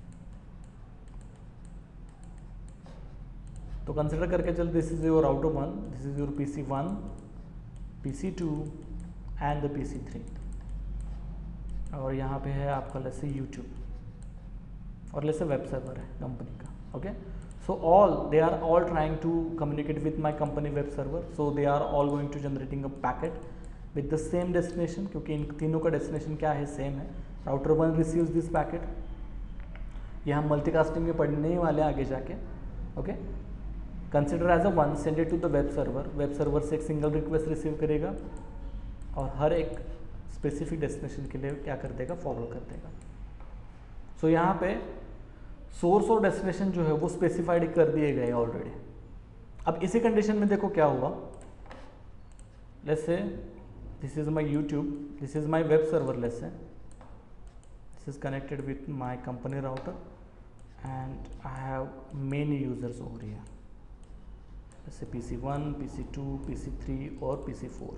तो कंसिडर करके चल, this is your router 1, this is your PC1, PC2 and the PC3, और यहाँ पे है आपका जैसे यूट्यूब, और जैसे वेब सर्वर है कंपनी का। Okay, so they are all trying to communicate with my company web server, so they are all going to generating a packet with the same destination, क्योंकि इन तीनों का डेस्टिनेशन क्या है, सेम है। Router 1 receives this packet. ये हम multicasting में पढ़ने ही वाले आगे जाके। Okay, consider as a one, send it to the web server. Web server से एक सिंगल रिक्वेस्ट रिसीव करेगा और हर एक स्पेसिफिक डेस्टिनेशन के लिए क्या कर देगा, फॉरवर्ड कर देगा। सो यहाँ पे सोर्स और डेस्टिनेशन जो है वो स्पेसिफाइड कर दिए गए ऑलरेडी। अब इसी कंडीशन में देखो क्या हुआ, let's say this is my YouTube, this is my web server, let's say this is connected with my company router and I have many users over here, जैसे PC1, PC2, PC3 और PC4।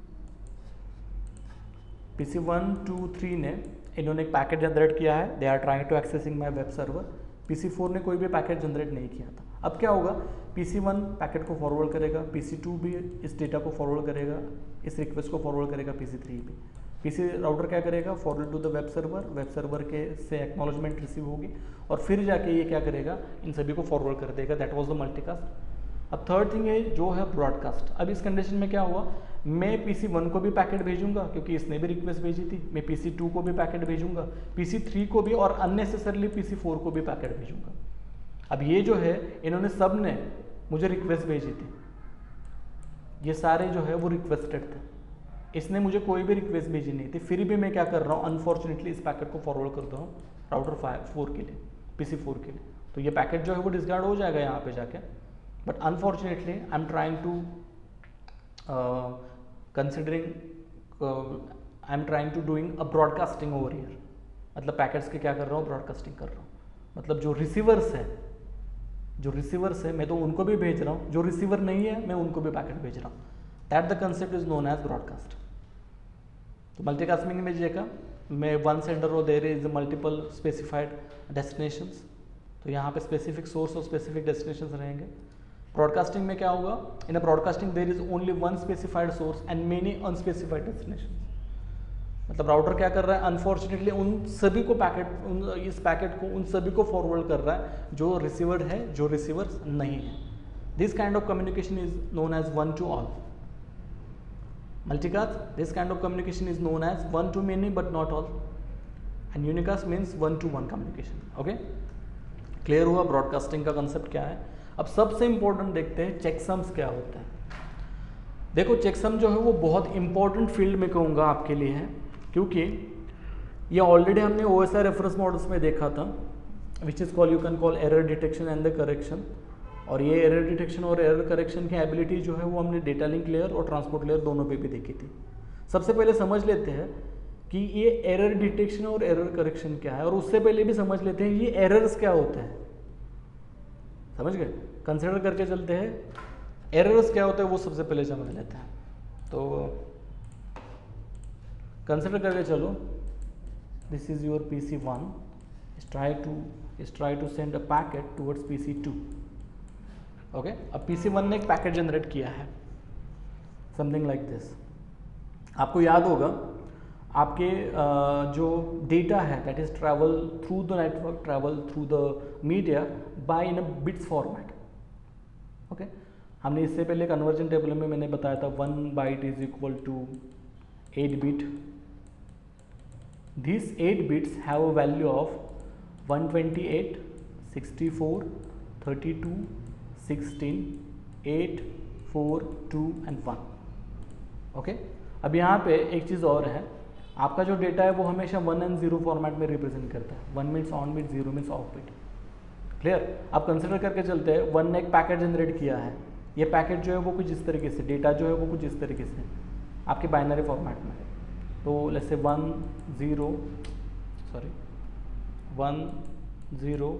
PC1, 2, 3 ने इन्होंने एक packet generate किया है, they are trying to accessing my web server. PC4 ने कोई भी पैकेट जनरेट नहीं किया था। अब क्या होगा, PC1 पैकेट को फॉरवर्ड करेगा, PC2 भी इस डेटा को फॉरवर्ड करेगा, इस रिक्वेस्ट को फॉरवर्ड करेगा, PC3 भी। PC राउटर क्या करेगा, forward to the web server के से एक्नॉलेजमेंट रिसीव होगी और फिर जाके ये क्या करेगा, इन सभी को फॉरवर्ड कर देगा। That was the multicast. अब थर्ड थिंग है जो है ब्रॉडकास्ट। अब इस कंडीशन में क्या हुआ, मैं PC1 को भी पैकेट भेजूंगा क्योंकि इसने भी रिक्वेस्ट भेजी थी, मैं PC2 को भी पैकेट भेजूंगा, PC3 को भी, और अननेसेसरली PC4 को भी पैकेट भेजूंगा। अब ये जो है इन्होंने सब ने मुझे रिक्वेस्ट भेजी थी, ये सारे जो है वो रिक्वेस्टेड थे, इसने मुझे कोई भी रिक्वेस्ट भेजी नहीं थी, फिर भी मैं क्या कर रहा हूँ, अनफॉर्चुनेटली इस पैकेट को फॉरवर्ड कर रहा हूँ राउटर 4 के लिए, PC4 के लिए। तो ये पैकेट जो है वो डिस्कार्ड हो जाएगा यहाँ पे जाके, but unfortunately I am trying to I am trying to doing a broadcasting over here. मतलब पैकेट्स के क्या कर रहा हूँ, ब्रॉडकास्टिंग कर रहा हूँ। मतलब जो रिसीवर्स है मैं तो उनको भी भेज रहा हूँ, जो रिसीवर नहीं है मैं उनको भी पैकेट भेज रहा हूँ। That the concept is known as broadcast. तो मल्टीकास्टिंग में देखा में वन सेंडर और there is multiple specified destinations, तो यहाँ पे स्पेसिफिक सोर्स और स्पेसिफिक डेस्टिनेशंस रहेंगे। ब्रॉडकास्टिंग में क्या होगा, in a broadcasting there is only one specified source and many unspecified destinations. मतलब राउटर क्या कर रहा है, अनफॉर्चुनेटली उन सभी को इस पैकेट को उन सभी को फॉरवर्ड कर रहा है जो रिसीवर्ड है, जो रिसीवर्स नहीं है। This kind of communication is known as one to all. Multicast, this kind of communication is known as one to many but not all, and unicast means one to one communication. Okay, clear हुआ broadcasting का concept क्या है। अब सबसे important देखते हैं चेकसम्स क्या होता है। देखो चेकसम जो है वो बहुत इंपॉर्टेंट फील्ड में कहूँगा आपके लिए है, क्योंकि ये ऑलरेडी हमने OSI रेफरेंस मॉडल्स में देखा था, which is call you can call error detection and the correction. और ये एरर डिटेक्शन और एरर करेक्शन की एबिलिटी जो है वो हमने डेटा लिंक लेयर और ट्रांसपोर्ट लेयर दोनों पे भी देखी थी। सबसे पहले समझ लेते हैं कि ये एरर डिटेक्शन और एरर करेक्शन क्या है, और उससे पहले भी समझ लेते हैं ये एरर्स क्या होते हैं। समझ गए, कंसिडर करके चलते हैं एरर्स क्या होते हैं वो सबसे पहले समझ लेते हैं। तो कंसिडर करके चलो, this is your PC1 is try to send a packet towards PC2। Okay, अब PC1 ने एक पैकेट जनरेट किया है, समथिंग लाइक दिस। आपको याद होगा आपके जो डेटा है that is travel through the network, travel through the media by in a bits format. Okay, हमने इससे पहले कन्वर्जन टेबल में मैंने बताया था 1 byte is equal to 8 bit. This 8 bits have a value of 128, 64, 32, 16, 8, 4, 2 and 1। Okay, अब यहाँ पे एक चीज़ और है, आपका जो डेटा है वो हमेशा 1 and 0 फॉर्मेट में रिप्रेजेंट करता है। 1 means on bit, 0 means off bit. Clear, आप कंसिडर करके चलते हैं 1 ने एक पैकेट जनरेट किया है, ये पैकेट जो है वो कुछ इस तरीके से, डेटा जो है वो कुछ इस तरीके से आपके बाइनरी फॉर्मेट में। तो लेट्स से 1 0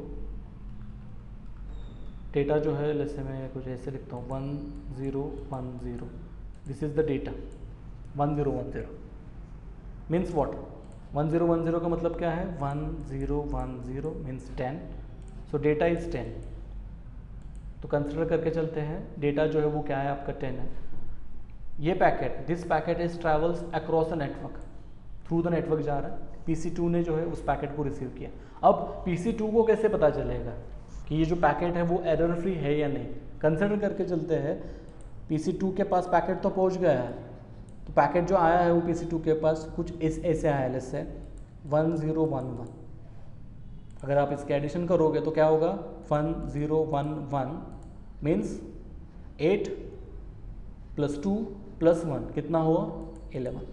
डेटा जो है, जैसे मैं कुछ ऐसे लिखता हूँ 1 0 1 0, this is the data 1 0 1 0 means what, 1 0 1 0 का मतलब क्या है, 1 0 1 0 मीन्स 10, सो डेटा इज 10। तो कंसिडर करके चलते हैं डेटा जो है वो क्या है आपका 10 है। ये packet, this packet is travels across a network, through the network जा रहा है। PC2 ने जो है उस पैकेट को रिसीव किया। अब PC2 को कैसे पता चलेगा कि ये जो पैकेट है वो एरर फ्री है या नहीं। कंसिडर करके चलते हैं PC2 के पास पैकेट तो पहुंच गया है, तो पैकेट जो आया है वो PC2 के पास कुछ ऐसे आया है, जैसे 1 0 1 1। अगर आप इसके एडिशन करोगे तो क्या होगा, 1 0 1 1 मीन्स 8 + 2 + 1 कितना हुआ, 11।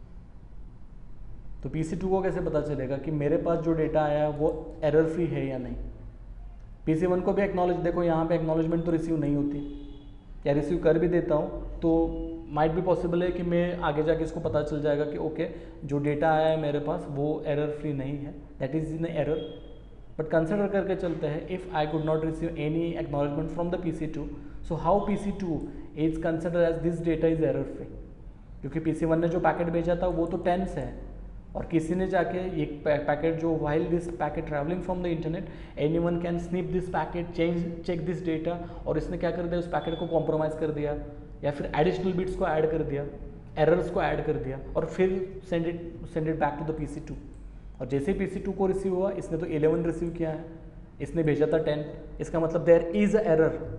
तो PC2 को कैसे पता चलेगा कि मेरे पास जो डेटा आया है वो एरर फ्री है या नहीं। PC1 को भी एक्नॉलेज, देखो यहाँ पे एक्नॉलेजमेंट तो रिसीव नहीं होती, या रिसीव कर भी देता हूँ तो माइट भी पॉसिबल है कि मैं आगे जाके इसको पता चल जाएगा कि ओके जो डेटा आया है मेरे पास वो एरर फ्री नहीं है, that is in error. But consider करके चलते हैं if I could not receive any acknowledgement from the PC2, so how PC2 is consider as this data is error free, क्योंकि PC1 ने जो पैकेट भेजा था वो तो 10 से है, और किसी ने जाके ये पैकेट जो while this packet travelling from the internet anyone can snip this packet, check this data, और इसने क्या कर दिया, उस पैकेट को कॉम्प्रोमाइज़ कर दिया या फिर एडिशनल बिट्स को ऐड कर दिया, एरर्स को ऐड कर दिया, और फिर send it back to the PC2। और जैसे ही PC2 को रिसीव हुआ, इसने तो 11 रिसीव किया है, इसने भेजा था 10, इसका मतलब there is a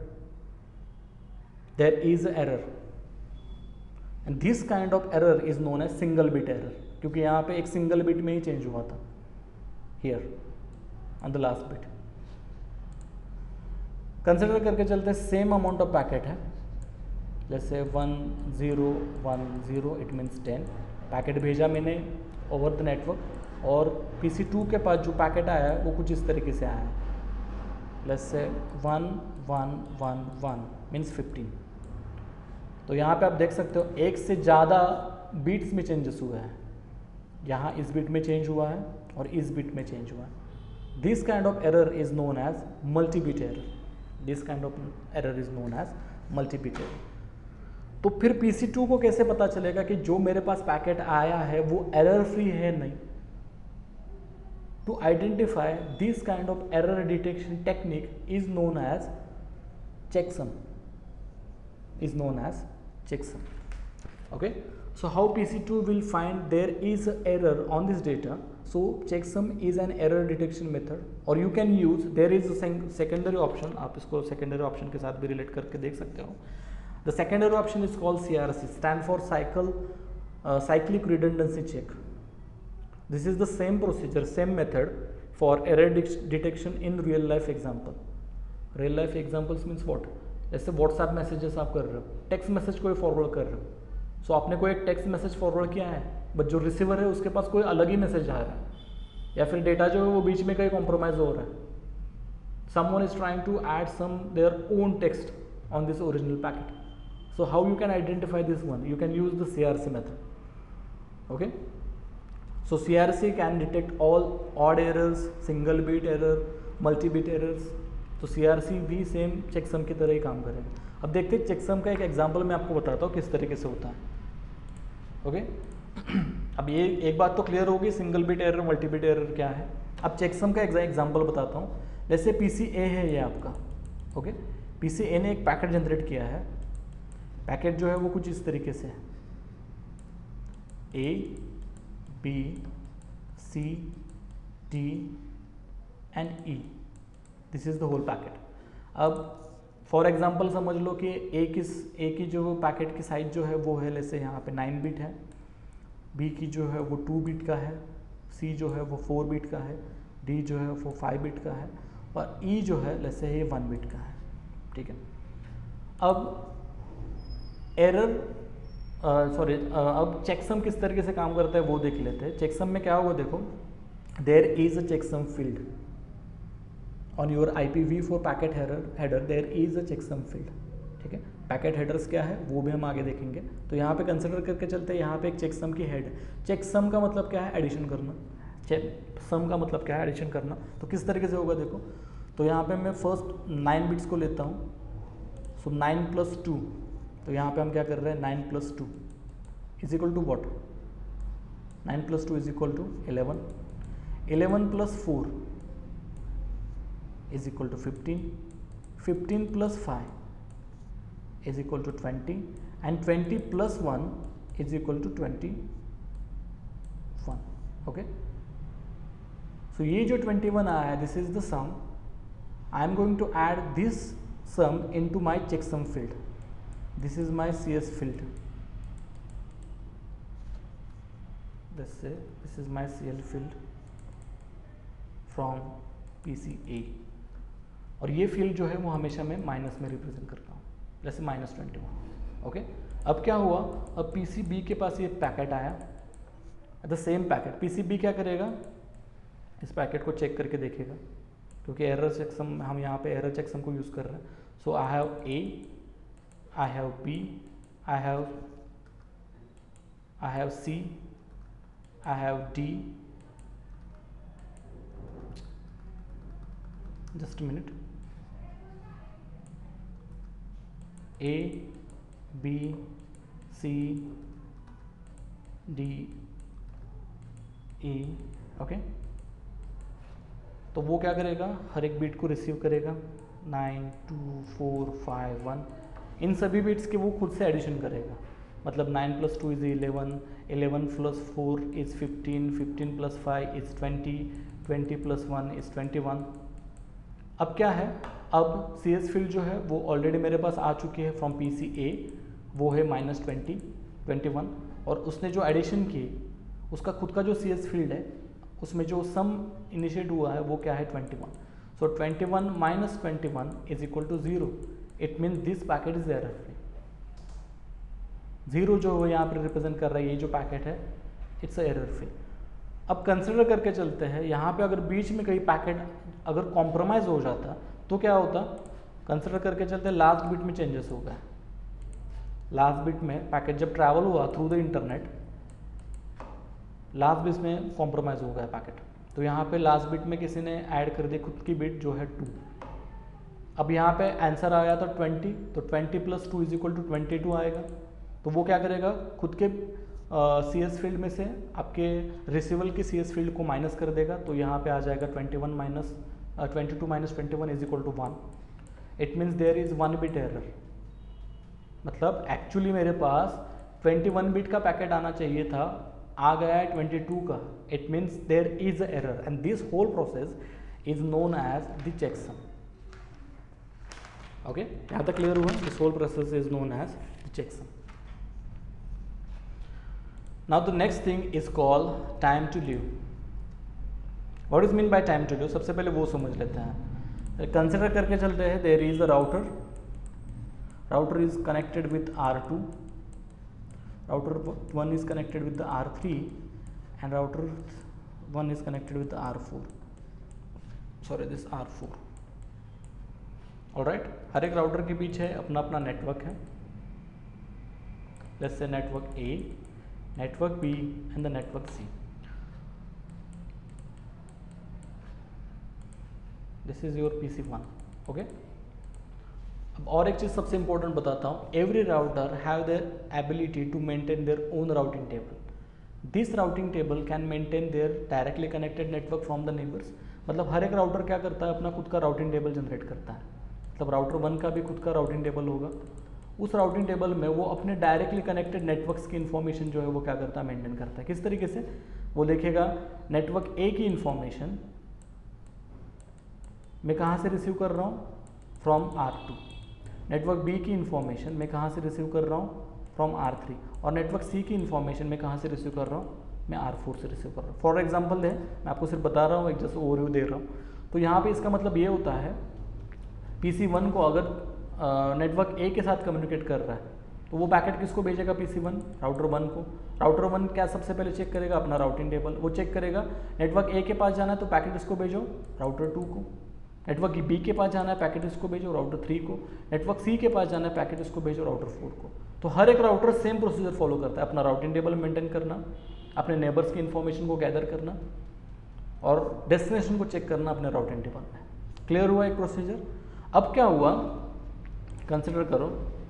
error and this kind of error is known as single bit error, क्योंकि यहाँ पे एक सिंगल बिट में ही चेंज हुआ था, here on the last bit. Consider करके चलते हैं सेम अमाउंट ऑफ पैकेट है, जैसे 1 0 1 0 इट मीन्स 10 पैकेट भेजा मैंने ओवर द नेटवर्क, और PC2 के पास जो पैकेट आया है वो कुछ इस तरीके से आया है, जैसे 1 1 1 1 मीन्स 15। तो यहाँ पे आप देख सकते हो एक से ज़्यादा बीट्स में चेंजेस हुए हैं, यहाँ इस बिट में चेंज हुआ है और इस बिट में चेंज हुआ है। This kind of error is known as multi bit error, this kind of error is known as multi bit error. तो फिर PC2 को कैसे पता चलेगा कि जो मेरे पास पैकेट आया है वो एरर फ्री है नहीं। To identify this kind of error detection technique is known as checksum. Okay, so how PC2 will find there is an error on this data? So checksum is an error detection method, or you can use, there is a secondary option, आप इसको secondary option के साथ भी relate करके देख सकते हो. The secondary option is called CRC, stand for cyclic redundancy check. This is the same procedure, same method for error detection in real life example. Real life examples means what? जैसे WhatsApp messages आप कर रहे हो, text message कोई forward कर रहे हो, सो आपने कोई एक टेक्स्ट मैसेज फॉरवर्ड किया है, बट जो रिसीवर है उसके पास कोई अलग ही मैसेज आ रहा है, या फिर डेटा जो है वो बीच में कहीं कॉम्प्रोमाइज हो रहा है. Someone is trying to add their own text on this original packet. So how you can identify this one? You can use the CRC method. Okay. So CRC can detect all odd errors, single bit error, multi bit errors. तो CRC भी same checksum की तरह ही काम करेगा. अब देखते हैं checksum का एक एग्जांपल मैं आपको बताता हूँ किस तरीके से होता है. ओके, अब ये एक बात तो क्लियर होगी, single bit error, multi bit error क्या है. अब चेकसम का एग्जांपल बताता हूँ. जैसे PCA है ये आपका. ओके, PCA ने एक पैकेट जनरेट किया है. पैकेट जो है वो कुछ इस तरीके से है, A B C D and E. This is the whole packet. अब फॉर एग्जांपल समझ लो कि ए की जो पैकेट की साइज जो है वो है जैसे यहाँ पे 9 बिट है, बी की जो है वो 2 बिट का है, सी जो है वो 4 बिट का है, डी जो है वो 5 बिट का है, और ई जो है जैसे ये 1 बिट का है. ठीक है. अब एरर अब चेकसम किस तरीके से काम करता है वो देख लेते हैं. चेकसम में क्या होगा देखो, there is a checksum field on your IPv4 packet header, there is a checksum field. ठीक है, पैकेट हेडर्स क्या है वो भी हम आगे देखेंगे. तो यहाँ पे कंसिडर करके चलते हैं, यहाँ पे एक चेकसम की हेड. चेकसम का मतलब क्या है? एडिशन करना. चेकसम का मतलब क्या है? एडिशन करना. तो किस तरीके से होगा देखो, तो यहाँ पे मैं फर्स्ट 9 बिट्स को लेता हूँ. सो 9 + 2, तो यहाँ पे हम क्या कर रहे हैं, 9 + 2 is equal to what? 9 + 2 is equal to 11. 11 + 4 is equal to 15. 15 + 5 is equal to 20, and 20 + 1 is equal to 21. Okay, so ये जो 21 आया है, this is the sum. I am going to add this sum into my checksum field. This is my CS field. This is my CL field from PCA. और ये field जो है वो हमेशा मैं माइनस में रिप्रेजेंट करता हूँ, जैसे -21. ओके, अब क्या हुआ, अब PCB के पास ये पैकेट आया, द सेम पैकेट. PCB क्या करेगा, इस पैकेट को चेक करके देखेगा, क्योंकि एरर चेकसम, हम यहाँ पे एरर चेकसम को यूज़ कर रहे हैं. So I have A, I have B, I have C, I have D. Just a minute. A, B, C, D, E. Okay, तो वो क्या करेगा, हर एक बीट को रिसीव करेगा. 9 2 4 5 1, इन सभी बीट्स के वो खुद से एडिशन करेगा. मतलब 9 + 2 इज 11, 11 + 4 इज 15, 15 + 5 इज 20, 20 + 1 इज 21. अब क्या है, अब CS फील्ड जो है वो ऑलरेडी मेरे पास आ चुकी है फ्रॉम PCA, वो है -20, 21, और उसने जो एडिशन की उसका खुद का जो CS फील्ड है उसमें जो सम इनिशिएट हुआ है वो क्या है, 21. So 21 - 21 is equal to 0. It mean this packet is error free. 0 जो यहाँ पर रिप्रेजेंट कर रहा है, ये जो पैकेट है, इट्स अ एरर फ्री. अब कंसिडर करके चलते हैं, यहाँ पे अगर बीच में कहीं पैकेट अगर कॉम्प्रोमाइज़ हो जाता तो क्या होता. कंसिडर करके चलते हैं, लास्ट बिट में चेंजेस हो गए. लास्ट बिट में पैकेट जब ट्रैवल हुआ through the internet, last bit में कॉम्प्रोमाइज़ हो गया पैकेट. तो यहाँ पे लास्ट बिट में किसी ने ऐड कर दी खुद की बिट जो है 2. अब यहाँ पे आंसर आया था 20, तो 20 + 2 इज इक्वल टू 22 आएगा. तो वो क्या करेगा, खुद के CS फील्ड में से आपके रिसीवल के CS फील्ड को माइनस कर देगा, तो यहाँ पे आ जाएगा 22 minus 21 is equal to 1. It means there is 1 bit error. मतलब एक्चुअली मेरे पास 21 बिट का पैकेट आना चाहिए था, आ गया है 22 का. It means there is a error and this whole process is known as the checksum. Okay, यहाँ तक क्लियर हुआ? This whole process is known as the checksum. Now the next thing is called time to leave. What is mean by time to leave? सबसे पहले वो समझ लेते हैं. Consider करके चलते हैं, there is a router. Router is connected with R2, router 1 is connected with the R3 and router 1 is connected with the R4. Sorry, this R4. Alright, हर एक राउटर के पीछे अपना अपना नेटवर्क है. Let's say network A, network B and the network C. This is your PC1. Okay. अब और एक चीज़ सबसे इंपॉर्टेंट बताता हूँ. Every router have their ability to maintain their own routing table. This routing table can maintain their directly connected network from the neighbours. मतलब हर एक router क्या करता है, अपना खुद का राउटिंग टेबल जनरेट करता है. मतलब राउटर 1 का भी खुद का राउटिंग टेबल होगा. उस राउटिंग टेबल में वो अपने डायरेक्टली कनेक्टेड नेटवर्क्स की इन्फॉर्मेशन जो है वो क्या करता है, मेंटेन करता है. किस तरीके से? वो देखेगा नेटवर्क ए की इन्फॉर्मेशन मैं कहाँ से रिसीव कर रहा हूँ, फ्रॉम R2. नेटवर्क बी की इन्फॉर्मेशन मैं कहाँ से रिसीव कर रहा हूँ, फ्रॉम R3. और नेटवर्क सी की इन्फॉर्मेशन मैं कहाँ से रिसीव कर रहा हूँ, मैं R4 से रिसीव कर रहा हूँ. फॉर एग्जांपल है, मैं आपको सिर्फ बता रहा हूँ, एक जैसे ओवरव्यू दे रहा हूँ. तो यहाँ पे इसका मतलब ये होता है, PC1 को अगर नेटवर्क ए के साथ कम्युनिकेट कर रहा है तो वो पैकेट किसको भेजेगा, PC1 राउटर 1 को. राउटर 1 क्या सबसे पहले चेक करेगा, अपना राउटिंग टेबल. वो चेक करेगा नेटवर्क ए के पास जाना है तो पैकेट इसको भेजो, राउटर 2 को. नेटवर्क बी के पास जाना है, पैकेट इसको भेजो, राउटर 3 को. नेटवर्क सी के पास जाना है, पैकेट इसको भेजो, राउटर 4 को. तो हर एक राउटर सेम प्रोसीजर फॉलो करता है. अपना राउटिंग टेबल मेंटेन करना, अपने नेबर्स की इन्फॉर्मेशन को गैदर करना और डेस्टिनेशन को चेक करना अपने राउटिंग टेबल में. क्लियर हुआ एक प्रोसीजर? अब क्या हुआ, कंसिडर करो.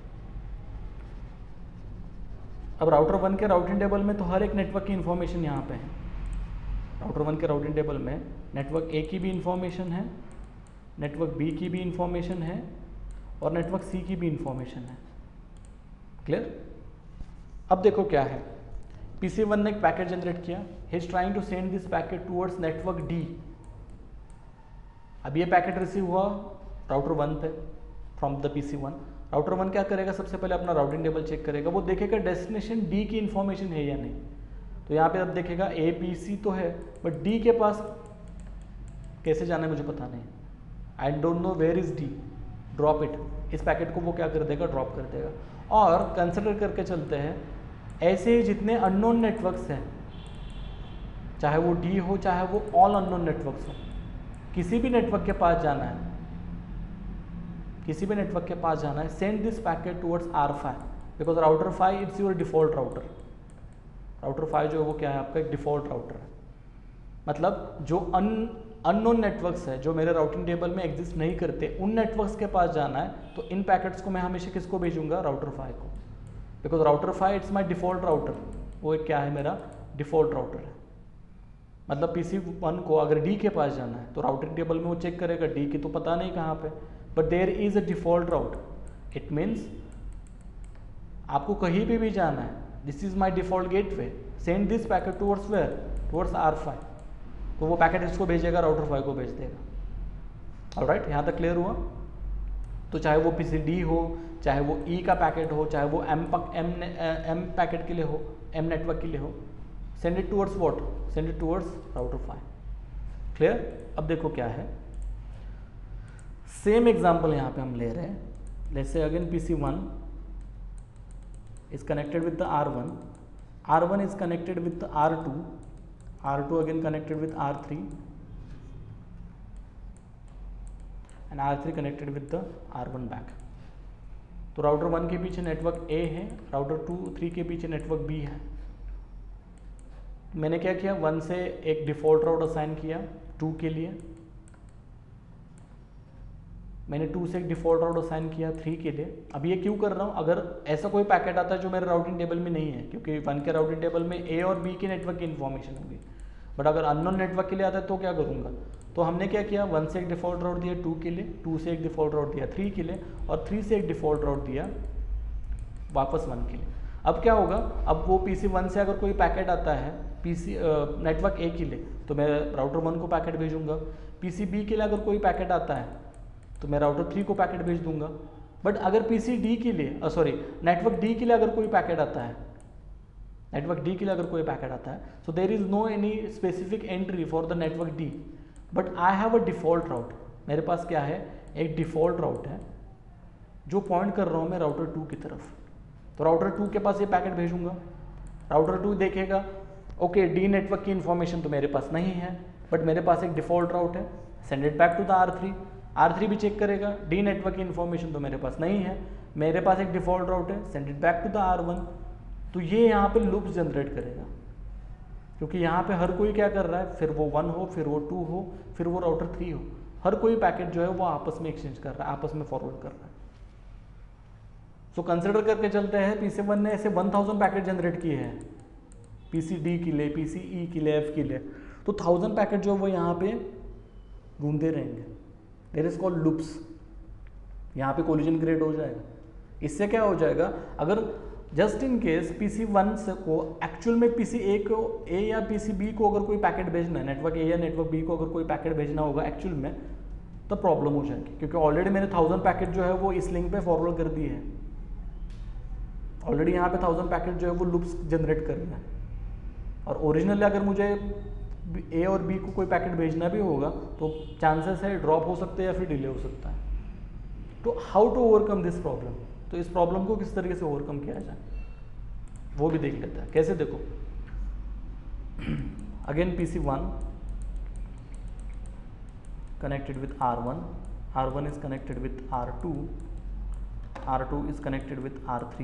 अब राउटर 1 के राउटिंग टेबल में तो हर एक नेटवर्क की इन्फॉर्मेशन यहाँ पे है. राउटर 1 के राउटिंग टेबल में नेटवर्क ए की भी इन्फॉर्मेशन है, नेटवर्क बी की भी इंफॉर्मेशन है और नेटवर्क सी की भी इंफॉर्मेशन है. क्लियर? अब देखो क्या है, PC1 ने एक पैकेट जनरेट किया. He is trying to send this packet towards network D. अब ये पैकेट रिसीव हुआ राउटर 1 पे फ्रॉम द PC1. राउटर 1 क्या करेगा, सबसे पहले अपना राउटिंग टेबल चेक करेगा. वो देखेगा डेस्टिनेशन डी की इंफॉर्मेशन है या नहीं. तो यहाँ पे अब देखेगा APC तो है बट डी के पास कैसे जाना है मुझे पता नहीं. I don't know where is D, drop it. इस पैकेट को वो क्या कर देगा, ड्रॉप कर देगा. और कंसिडर करके चलते हैं, ऐसे ही जितने अननोन नेटवर्क्स हैं, चाहे वो डी हो चाहे वो ऑल अननोन नेटवर्क्स हो, किसी भी नेटवर्क के पास जाना है, किसी भी नेटवर्क के पास जाना है, send this packet towards R5 because router 5 it's your default router. Router 5 जो है वो क्या है, आपका एक डिफॉल्ट राउटर है. मतलब जो अननोन नेटवर्क्स है जो मेरे राउटिंग टेबल में एग्जिस्ट नहीं करते, उन नेटवर्क्स के पास जाना है तो इन पैकेट्स को मैं हमेशा किसको भेजूंगा, राउटर 5 को. Because router 5 it's my default router. वो एक क्या है, मेरा डिफॉल्ट राउटर है. मतलब PC1 को अगर डी के पास जाना है तो राउटिंग टेबल में वो चेक करेगा, डी की तो पता नहीं कहाँ पे, but there is a default router. It means आपको कहीं पे भी जाना है, this is my default gateway, send this packet towards where, towards R5. तो वो पैकेट इसको भेजेगा, राउटर 5 को भेज देगा. ऑलराइट, यहाँ तक क्लियर हुआ? तो चाहे वो PC-D हो, चाहे वो E का पैकेट हो, चाहे वो M पैकेट के लिए हो, M नेटवर्क के लिए हो, send it towards what, send it towards router 5. Clear? अब देखो क्या है, सेम एग्जांपल यहाँ पे हम ले रहे हैं. Let's say again PC1 is connected with the R1, R1 is connected with the R2, R2 again connected with R3 and R3 connected with the R1 back. तो राउटर 1 के पीछे नेटवर्क A है, राउटर 3 के पीछे network B है. मैंने क्या किया, 1 से एक डिफॉल्ट राउट असाइन किया 2 के लिए, मैंने 2 से एक डिफ़ॉल्ट राउट असाइन किया 3 के लिए। अब ये क्यों कर रहा हूँ, अगर ऐसा कोई पैकेट आता है जो मेरे राउटिंग टेबल में नहीं है, क्योंकि 1 के राउटिंग टेबल में ए और बी के नेटवर्क की इन्फॉर्मेशन होगी, बट अगर अननोन नेटवर्क के लिए आता है तो क्या करूँगा, तो हमने क्या किया, 1 से एक डिफ़ॉल्ट राउट दिया 2 के लिए, 2 से एक डिफ़ॉल्ट राउट दिया 3 के लिए, और 3 से एक डिफ़ॉल्ट राउट दिया वापस 1 के लिए। अब क्या होगा, अब वो PC1 से अगर कोई पैकेट आता है नेटवर्क ए के लिए, तो मैं राउटर 1 को पैकेट भेजूंगा। PCB के लिए अगर कोई पैकेट आता है तो मैं राउटर 3 को पैकेट भेज दूंगा। बट अगर PCD के लिए नेटवर्क डी के लिए अगर कोई पैकेट आता है, नेटवर्क डी के लिए अगर कोई पैकेट आता है, so there is no any specific entry for the network D, but I have a default route. मेरे पास क्या है, एक डिफ़ॉल्ट राउट है जो पॉइंट कर रहा हूँ मैं राउटर 2 की तरफ। तो राउटर 2 के पास ये पैकेट भेजूंगा, राउटर 2 देखेगा ओके डी नेटवर्क की इन्फॉर्मेशन तो मेरे पास नहीं है, बट मेरे पास एक डिफ़ॉल्ट राउट है, send it back to the R3। R3 भी चेक करेगा डी नेटवर्क की इन्फॉर्मेशन तो मेरे पास नहीं है, मेरे पास एक डिफ़ॉल्ट राउट है, send it back to the R1। तो ये यहाँ पे लूप्स जनरेट करेगा, क्योंकि यहाँ पे हर कोई क्या कर रहा है, फिर वो 1 हो, फिर वो 2 हो, फिर वो राउटर 3 हो, हर कोई पैकेट जो है वो आपस में एक्सचेंज कर रहा है, आपस में फॉरवर्ड कर रहा है। सो कंसिडर करके चलते हैं PC1 ने ऐसे 1000 पैकेट जनरेट किए हैं PCD के लिए, PCE के लिए, F के लिए, तो 1000 पैकेट जो वो यहाँ पे घूमते रहेंगे। There is called loops. यहाँ पे कोलिजन क्रिएट हो जाएगा। इससे क्या हो जाएगा, अगर जस्ट इन केस PC1 से को एक्चुअल में PCA को A या PCB को अगर कोई पैकेट भेजना है, नेटवर्क A या नेटवर्क B को अगर कोई पैकेट भेजना होगा एक्चुअल में, तो प्रॉब्लम हो जाएगी, क्योंकि ऑलरेडी मैंने 1000 पैकेट जो है वो इस लिंक पे फॉरवर्ड कर दिए हैं। ऑलरेडी यहाँ पे 1000 पैकेट जो है वो लूप्स जनरेट कर रहे हैं, और ओरिजिनली अगर मुझे A और B को कोई पैकेट भेजना भी होगा तो चांसेस है ड्रॉप हो सकते हैं या फिर डिले हो सकता है। तो how to overcome this problem, तो इस प्रॉब्लम को किस तरीके से ओवरकम किया जाए वो भी देख लेते हैं। कैसे, देखो again PC1 connected with R1, R1 is connected with R2, R2 is connected with R3,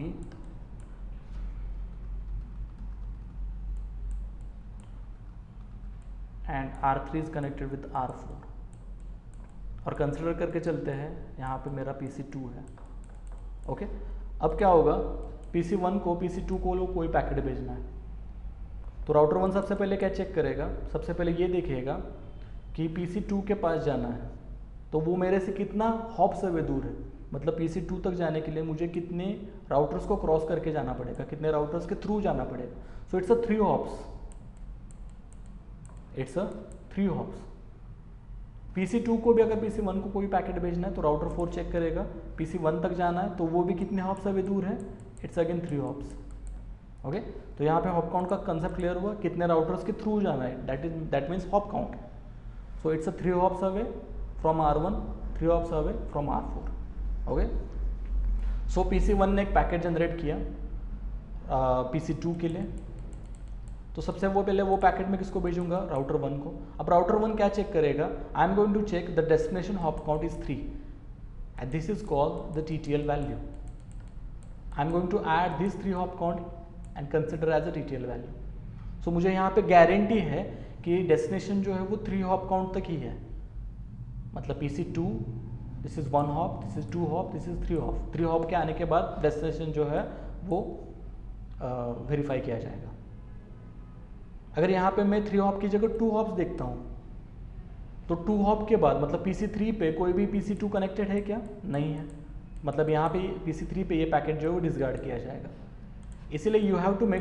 and R3 is connected with R4। और कंसिडर करके चलते हैं यहाँ पे मेरा PC2 है। ओके, अब क्या होगा, PC1 को PC2 को कोई पैकेट भेजना है, तो राउटर 1 सबसे पहले क्या चेक करेगा, सबसे पहले ये देखेगा कि PC2 के पास जाना है तो वो मेरे से कितना हॉप्स अवे दूर है, मतलब PC2 तक जाने के लिए मुझे कितने राउटर्स को क्रॉस करके जाना पड़ेगा, कितने राउटर्स के थ्रू जाना पड़ेगा। So it's a 3 hops, it's a 3 hops. PC2 को भी अगर PC1 को कोई पैकेट भेजना है तो राउटर 4 चेक करेगा, PC1 तक जाना है तो वो भी कितने हॉप्स अवे दूर है, इट्स अगेन 3 हॉप्स। ओके, तो यहाँ पे हॉप काउंट का कंसेप्ट क्लियर हुआ, कितने राउटर्स के थ्रू जाना है, that means hop count. So it's a 3 hops away from R1, 3 hops away from R4। Okay, so PC1 ने एक पैकेट जनरेट किया PC2 के लिए, तो सबसे वो पहले वो पैकेट में किसको भेजूंगा, राउटर 1 को। अब राउटर 1 क्या चेक करेगा, I am going to check the destination hop count is 3 and this is called the TTL value. I am going to add this 3 hop count and consider as a TTL value. सो मुझे यहाँ पे guarantee है कि destination जो है वो 3 hop count तक ही है, मतलब PC2 this is 1 hop, this is 2 hop, this is 3 hop. 3 hop के आने के बाद डेस्टिनेशन जो है वो वेरीफाई किया जाएगा। अगर यहाँ पे मैं 3 हॉप की जगह 2 हॉप्स देखता हूँ, तो 2 हॉप के बाद मतलब PC3 पे कोई भी PC2 कनेक्टेड है क्या, नहीं है, मतलब यहाँ पे PC3 पे ये पैकेट जो है वो डिसगार्ड किया जाएगा। इसीलिए you have to make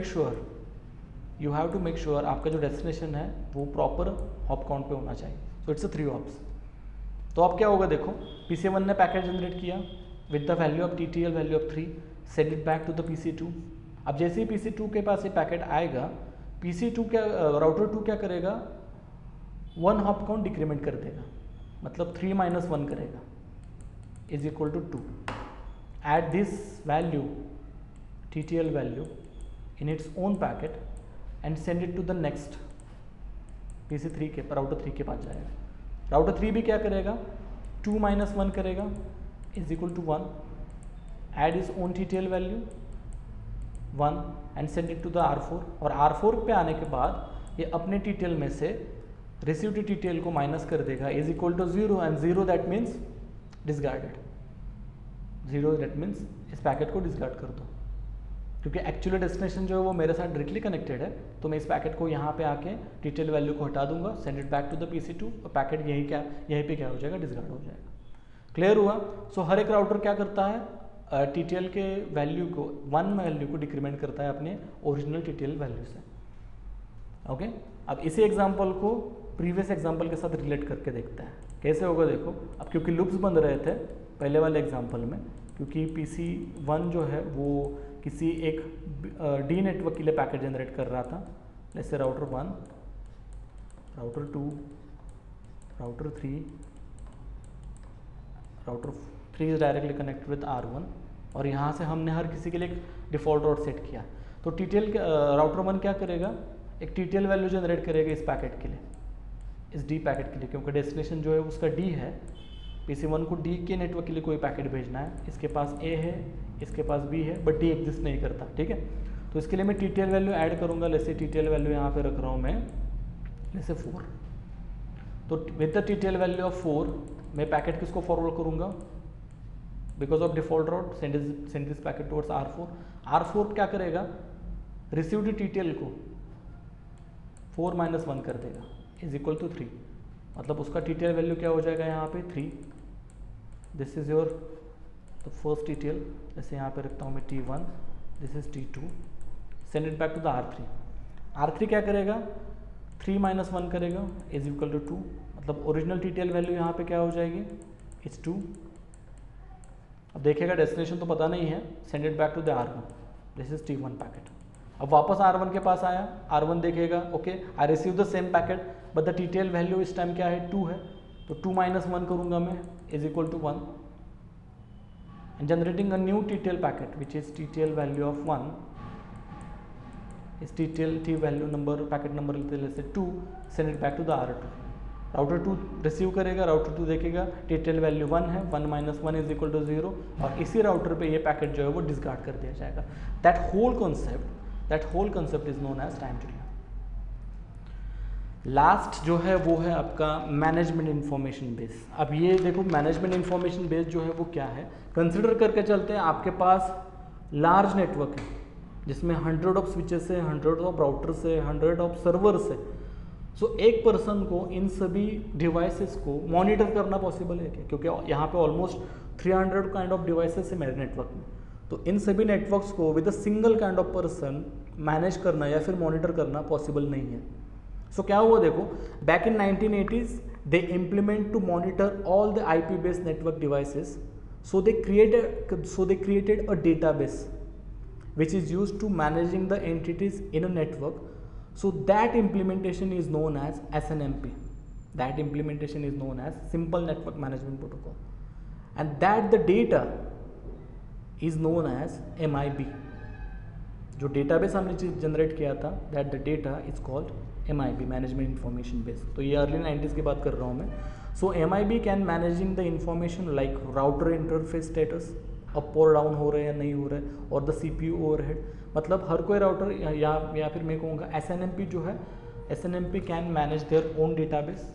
sure आपका जो डेस्टिनेशन है वो प्रॉपर हॉप काउंट पे होना चाहिए। So it's a 3 hops. तो अब क्या होगा, देखो PC1 ने पैकेट जनरेट किया with the value of TTL value of 3, send it back to the PC2। अब जैसे ही PC2 के पास ये पैकेट आएगा, PC2 क्या राउटर 2 क्या करेगा, 1 हॉप काउंट डिक्रीमेंट कर देगा, मतलब 3 - 1 करेगा, is equal to 2। At this value TTL value in its own packet and send it to the next PC3 के राउटर 3 के पास जाएगा। राउटर 3 भी क्या करेगा, 2 - 1 करेगा, is equal to 1, add is own TTL value 1 and send it to the R4। और R4 पे आने के बाद ये अपने TTL में से रिसीव्ड TTL को माइनस कर देगा, is equal to 0, and 0 that means discarded. 0 that means इस पैकेट को डिसगार्ड कर दो, क्योंकि एक्चुअली डेस्टिनेशन जो है वो मेरे साथ डायरेक्टली कनेक्टेड है, तो मैं इस पैकेट को यहाँ पे आके टीटीएल वैल्यू को हटा दूंगा, send it back to the PC2 और पैकेट यहीं पे क्या हो जाएगा, डिसगार्ड हो जाएगा। क्लियर हुआ? सो हर एक राउटर क्या करता है, टीटीएल के वैल्यू को 1 वैल्यू को डिक्रीमेंट करता है अपने ओरिजिनल टीटीएल वैल्यू से। ओके, अब इसी एग्जांपल को प्रीवियस एग्जांपल के साथ रिलेट करके देखते हैं कैसे होगा। देखो, अब क्योंकि लूप्स बन रहे थे पहले वाले एग्जांपल में, क्योंकि PC1 जो है वो किसी एक डी नेटवर्क के लिए पैकेट जनरेट कर रहा था, जैसे router 1, router 2, router 3, router 3 is directly connected with R1, और यहाँ से हमने हर किसी के लिए एक डिफ़ॉल्ट राउट सेट किया। तो टीटीएल राउटर 1 क्या करेगा, एक टीटीएल वैल्यू जनरेट करेगा इस पैकेट के लिए, इस डी पैकेट के लिए, क्योंकि डेस्टिनेशन जो है उसका डी है। PC1 को डी के नेटवर्क के लिए कोई पैकेट भेजना है, इसके पास ए है, इसके पास बी है, बट डी एग्जिस्ट नहीं करता, ठीक है। तो इसके लिए मैं टीटीएल वैल्यू ऐड करूँगा, जैसे टीटीएल वैल्यू यहाँ पे रख रहा हूँ मैं, जैसे 4। तो with the TTL value of 4 मैं पैकेट किसको फॉरवर्ड करूँगा, because of default route send this packet towards R4। R4 क्या करेगा, रिसीव्ड टीटीएल को 4 - 1 कर देगा, इज इक्वल टू 3। मतलब उसका टीटीएल वैल्यू क्या हो जाएगा यहाँ पे 3। This is your the first TTL, जैसे यहाँ पे रखता हूँ मैं T1, this is T2, send it back to the R3। R3 क्या करेगा, 3 - 1 करेगा, इज इक्वल टू 2। मतलब ओरिजिनल टीटीएल वैल्यू यहाँ पे क्या हो जाएगी, इट्स 2। अब देखिएगा डेस्टिनेशन तो पता नहीं है, send it back to the R1, this is T1 packet. अब वापस R1 के पास आया, R1 देखेगा, okay I receive the same packet but the TTL value इस टाइम क्या है, 2 है, तो 2 - 1 करूँगा मैं, is equal to 1, and generating a new TTL packet which is TTL value of 1, इस TTL T value number packet number लेते से 2, send it back to the R2। Router 2 receive करेगा, राउटर 2 देखेगा टीटीएल वैल्यू 1 है, 1 - 1 is equal to 0, और इसी router पे ये पैकेट जो है वो डिस्कार्ड कर दिया जाएगा। That whole concept is known as time delay. Last जो है वो है आपका मैनेजमेंट इंफॉर्मेशन बेस। अब ये देखो, मैनेजमेंट इंफॉर्मेशन बेस जो है वो क्या है, कंसिडर करके चलते हैं आपके पास लार्ज नेटवर्क है जिसमें 100 ऑफ स्विचेस है, 100 ऑफ राउटर्स है, 100 ऑफ सर्वर्स है। सो एक पर्सन को इन सभी डिवाइसेस को मॉनिटर करना पॉसिबल है क्या, क्योंकि यहाँ पे ऑलमोस्ट 300 काइंड ऑफ डिवाइसेस है मेरे नेटवर्क में, तो इन सभी नेटवर्क्स को with a single kind of person manage करना या फिर मॉनिटर करना पॉसिबल नहीं है। सो क्या हुआ देखो, back in 1980s they implement to monitor all the IP based network devices, so they created a database which is used to managing the entities in a network. So that implementation is known as SNMP. That implementation is known as Simple Network Management Protocol, and that the data is known as MIB. जो database हमने generate किया था, that the data is called MIB, management information base. तो ये early 90s की बात कर रहा हूँ मैं। So MIB can managing the information like router interface status, up और डाउन हो रहे हैं या नहीं हो रहे, और द CPU ओवरहेड। मतलब हर कोई राउटर या फिर मैं कहूँगा SNMP जो है, SNMP can manage their own database.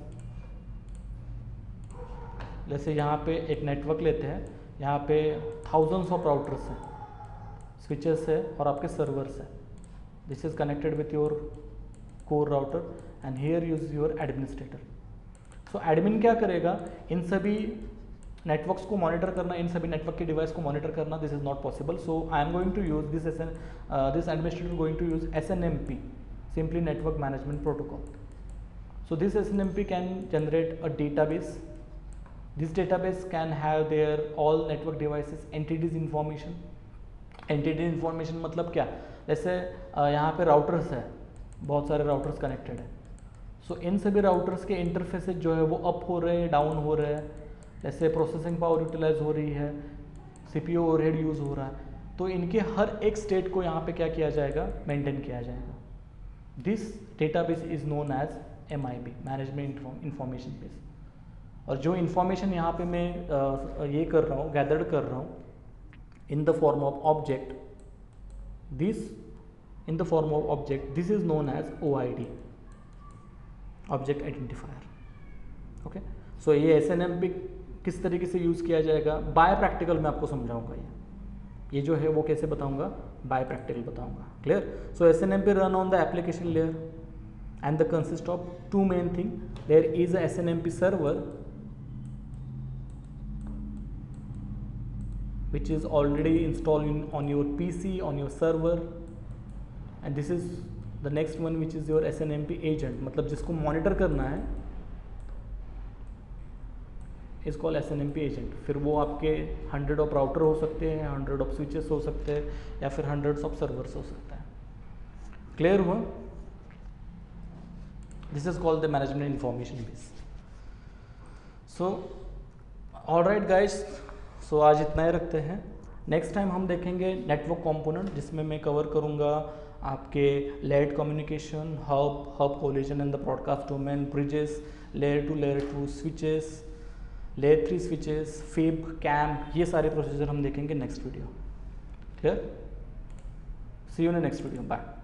जैसे यहाँ पे एक नेटवर्क लेते हैं, यहाँ पे थाउजेंड्स ऑफ राउटर्स हैं, स्विचेस है और आपके सर्वर्स है। This is connected with your core router and here use your administrator. So admin क्या करेगा, इन सभी नेटवर्क्स को मॉनिटर करना, इन सभी नेटवर्क के डिवाइस को मॉनिटर करना, this is not possible. So I am going to use this administrator going to use SNMP, simply network management protocol. So this SNMP can generate a database. This database can have their all network devices entities information. Entity information मतलब क्या, जैसे यहाँ पे routers है, बहुत सारे routers connected है। सो इन सभी राउटर्स के इंटरफेसेस जो है वो अप हो रहे हैं, डाउन हो रहे हैं, जैसे प्रोसेसिंग पावर यूटिलाइज हो रही है, CPU ओवरहेड यूज़ हो रहा है, तो इनके हर एक स्टेट को यहाँ पे क्या किया जाएगा, मेंटेन किया जाएगा। This database is known as MIB, management information base. और जो इन्फॉर्मेशन यहाँ पे मैं ये कर रहा हूँ, गैदर्ड कर रहा हूँ in the form of object, this in the form of object, this is known as OID, object identifier. Okay, so ये SNMP किस तरीके से यूज़ किया जाएगा, बाय प्रैक्टिकल मैं आपको समझाऊंगा। ये जो है वो कैसे बताऊंगा, बाय प्रैक्टिकल बताऊंगा। Clear? So SNMP run on the application layer and the consist of two main thing. There is a SNMP server which is already installed on your PC, on your server, and this is the next one which is your SNMP agent, मतलब जिसको monitor करना है is called SNMP agent. फिर वो आपके 100 of router हो सकते हैं, 100 ऑफ स्विचेस हो सकते हैं, या फिर 100 ऑफ सर्वर्स हो सकता है। क्लियर हुआ? This is called the management information base. So alright guys, so आज इतना ही रखते हैं। नेक्स्ट टाइम हम देखेंगे नेटवर्क कंपोनेंट, जिसमें मैं कवर करूंगा आपके layer communication, hub collision and the broadcast domain, bridges, layer 2 switches, layer 3 switches, FIB, CAM, ये सारे प्रोसीजर हम देखेंगे next video. Clear? See you in next video. Bye.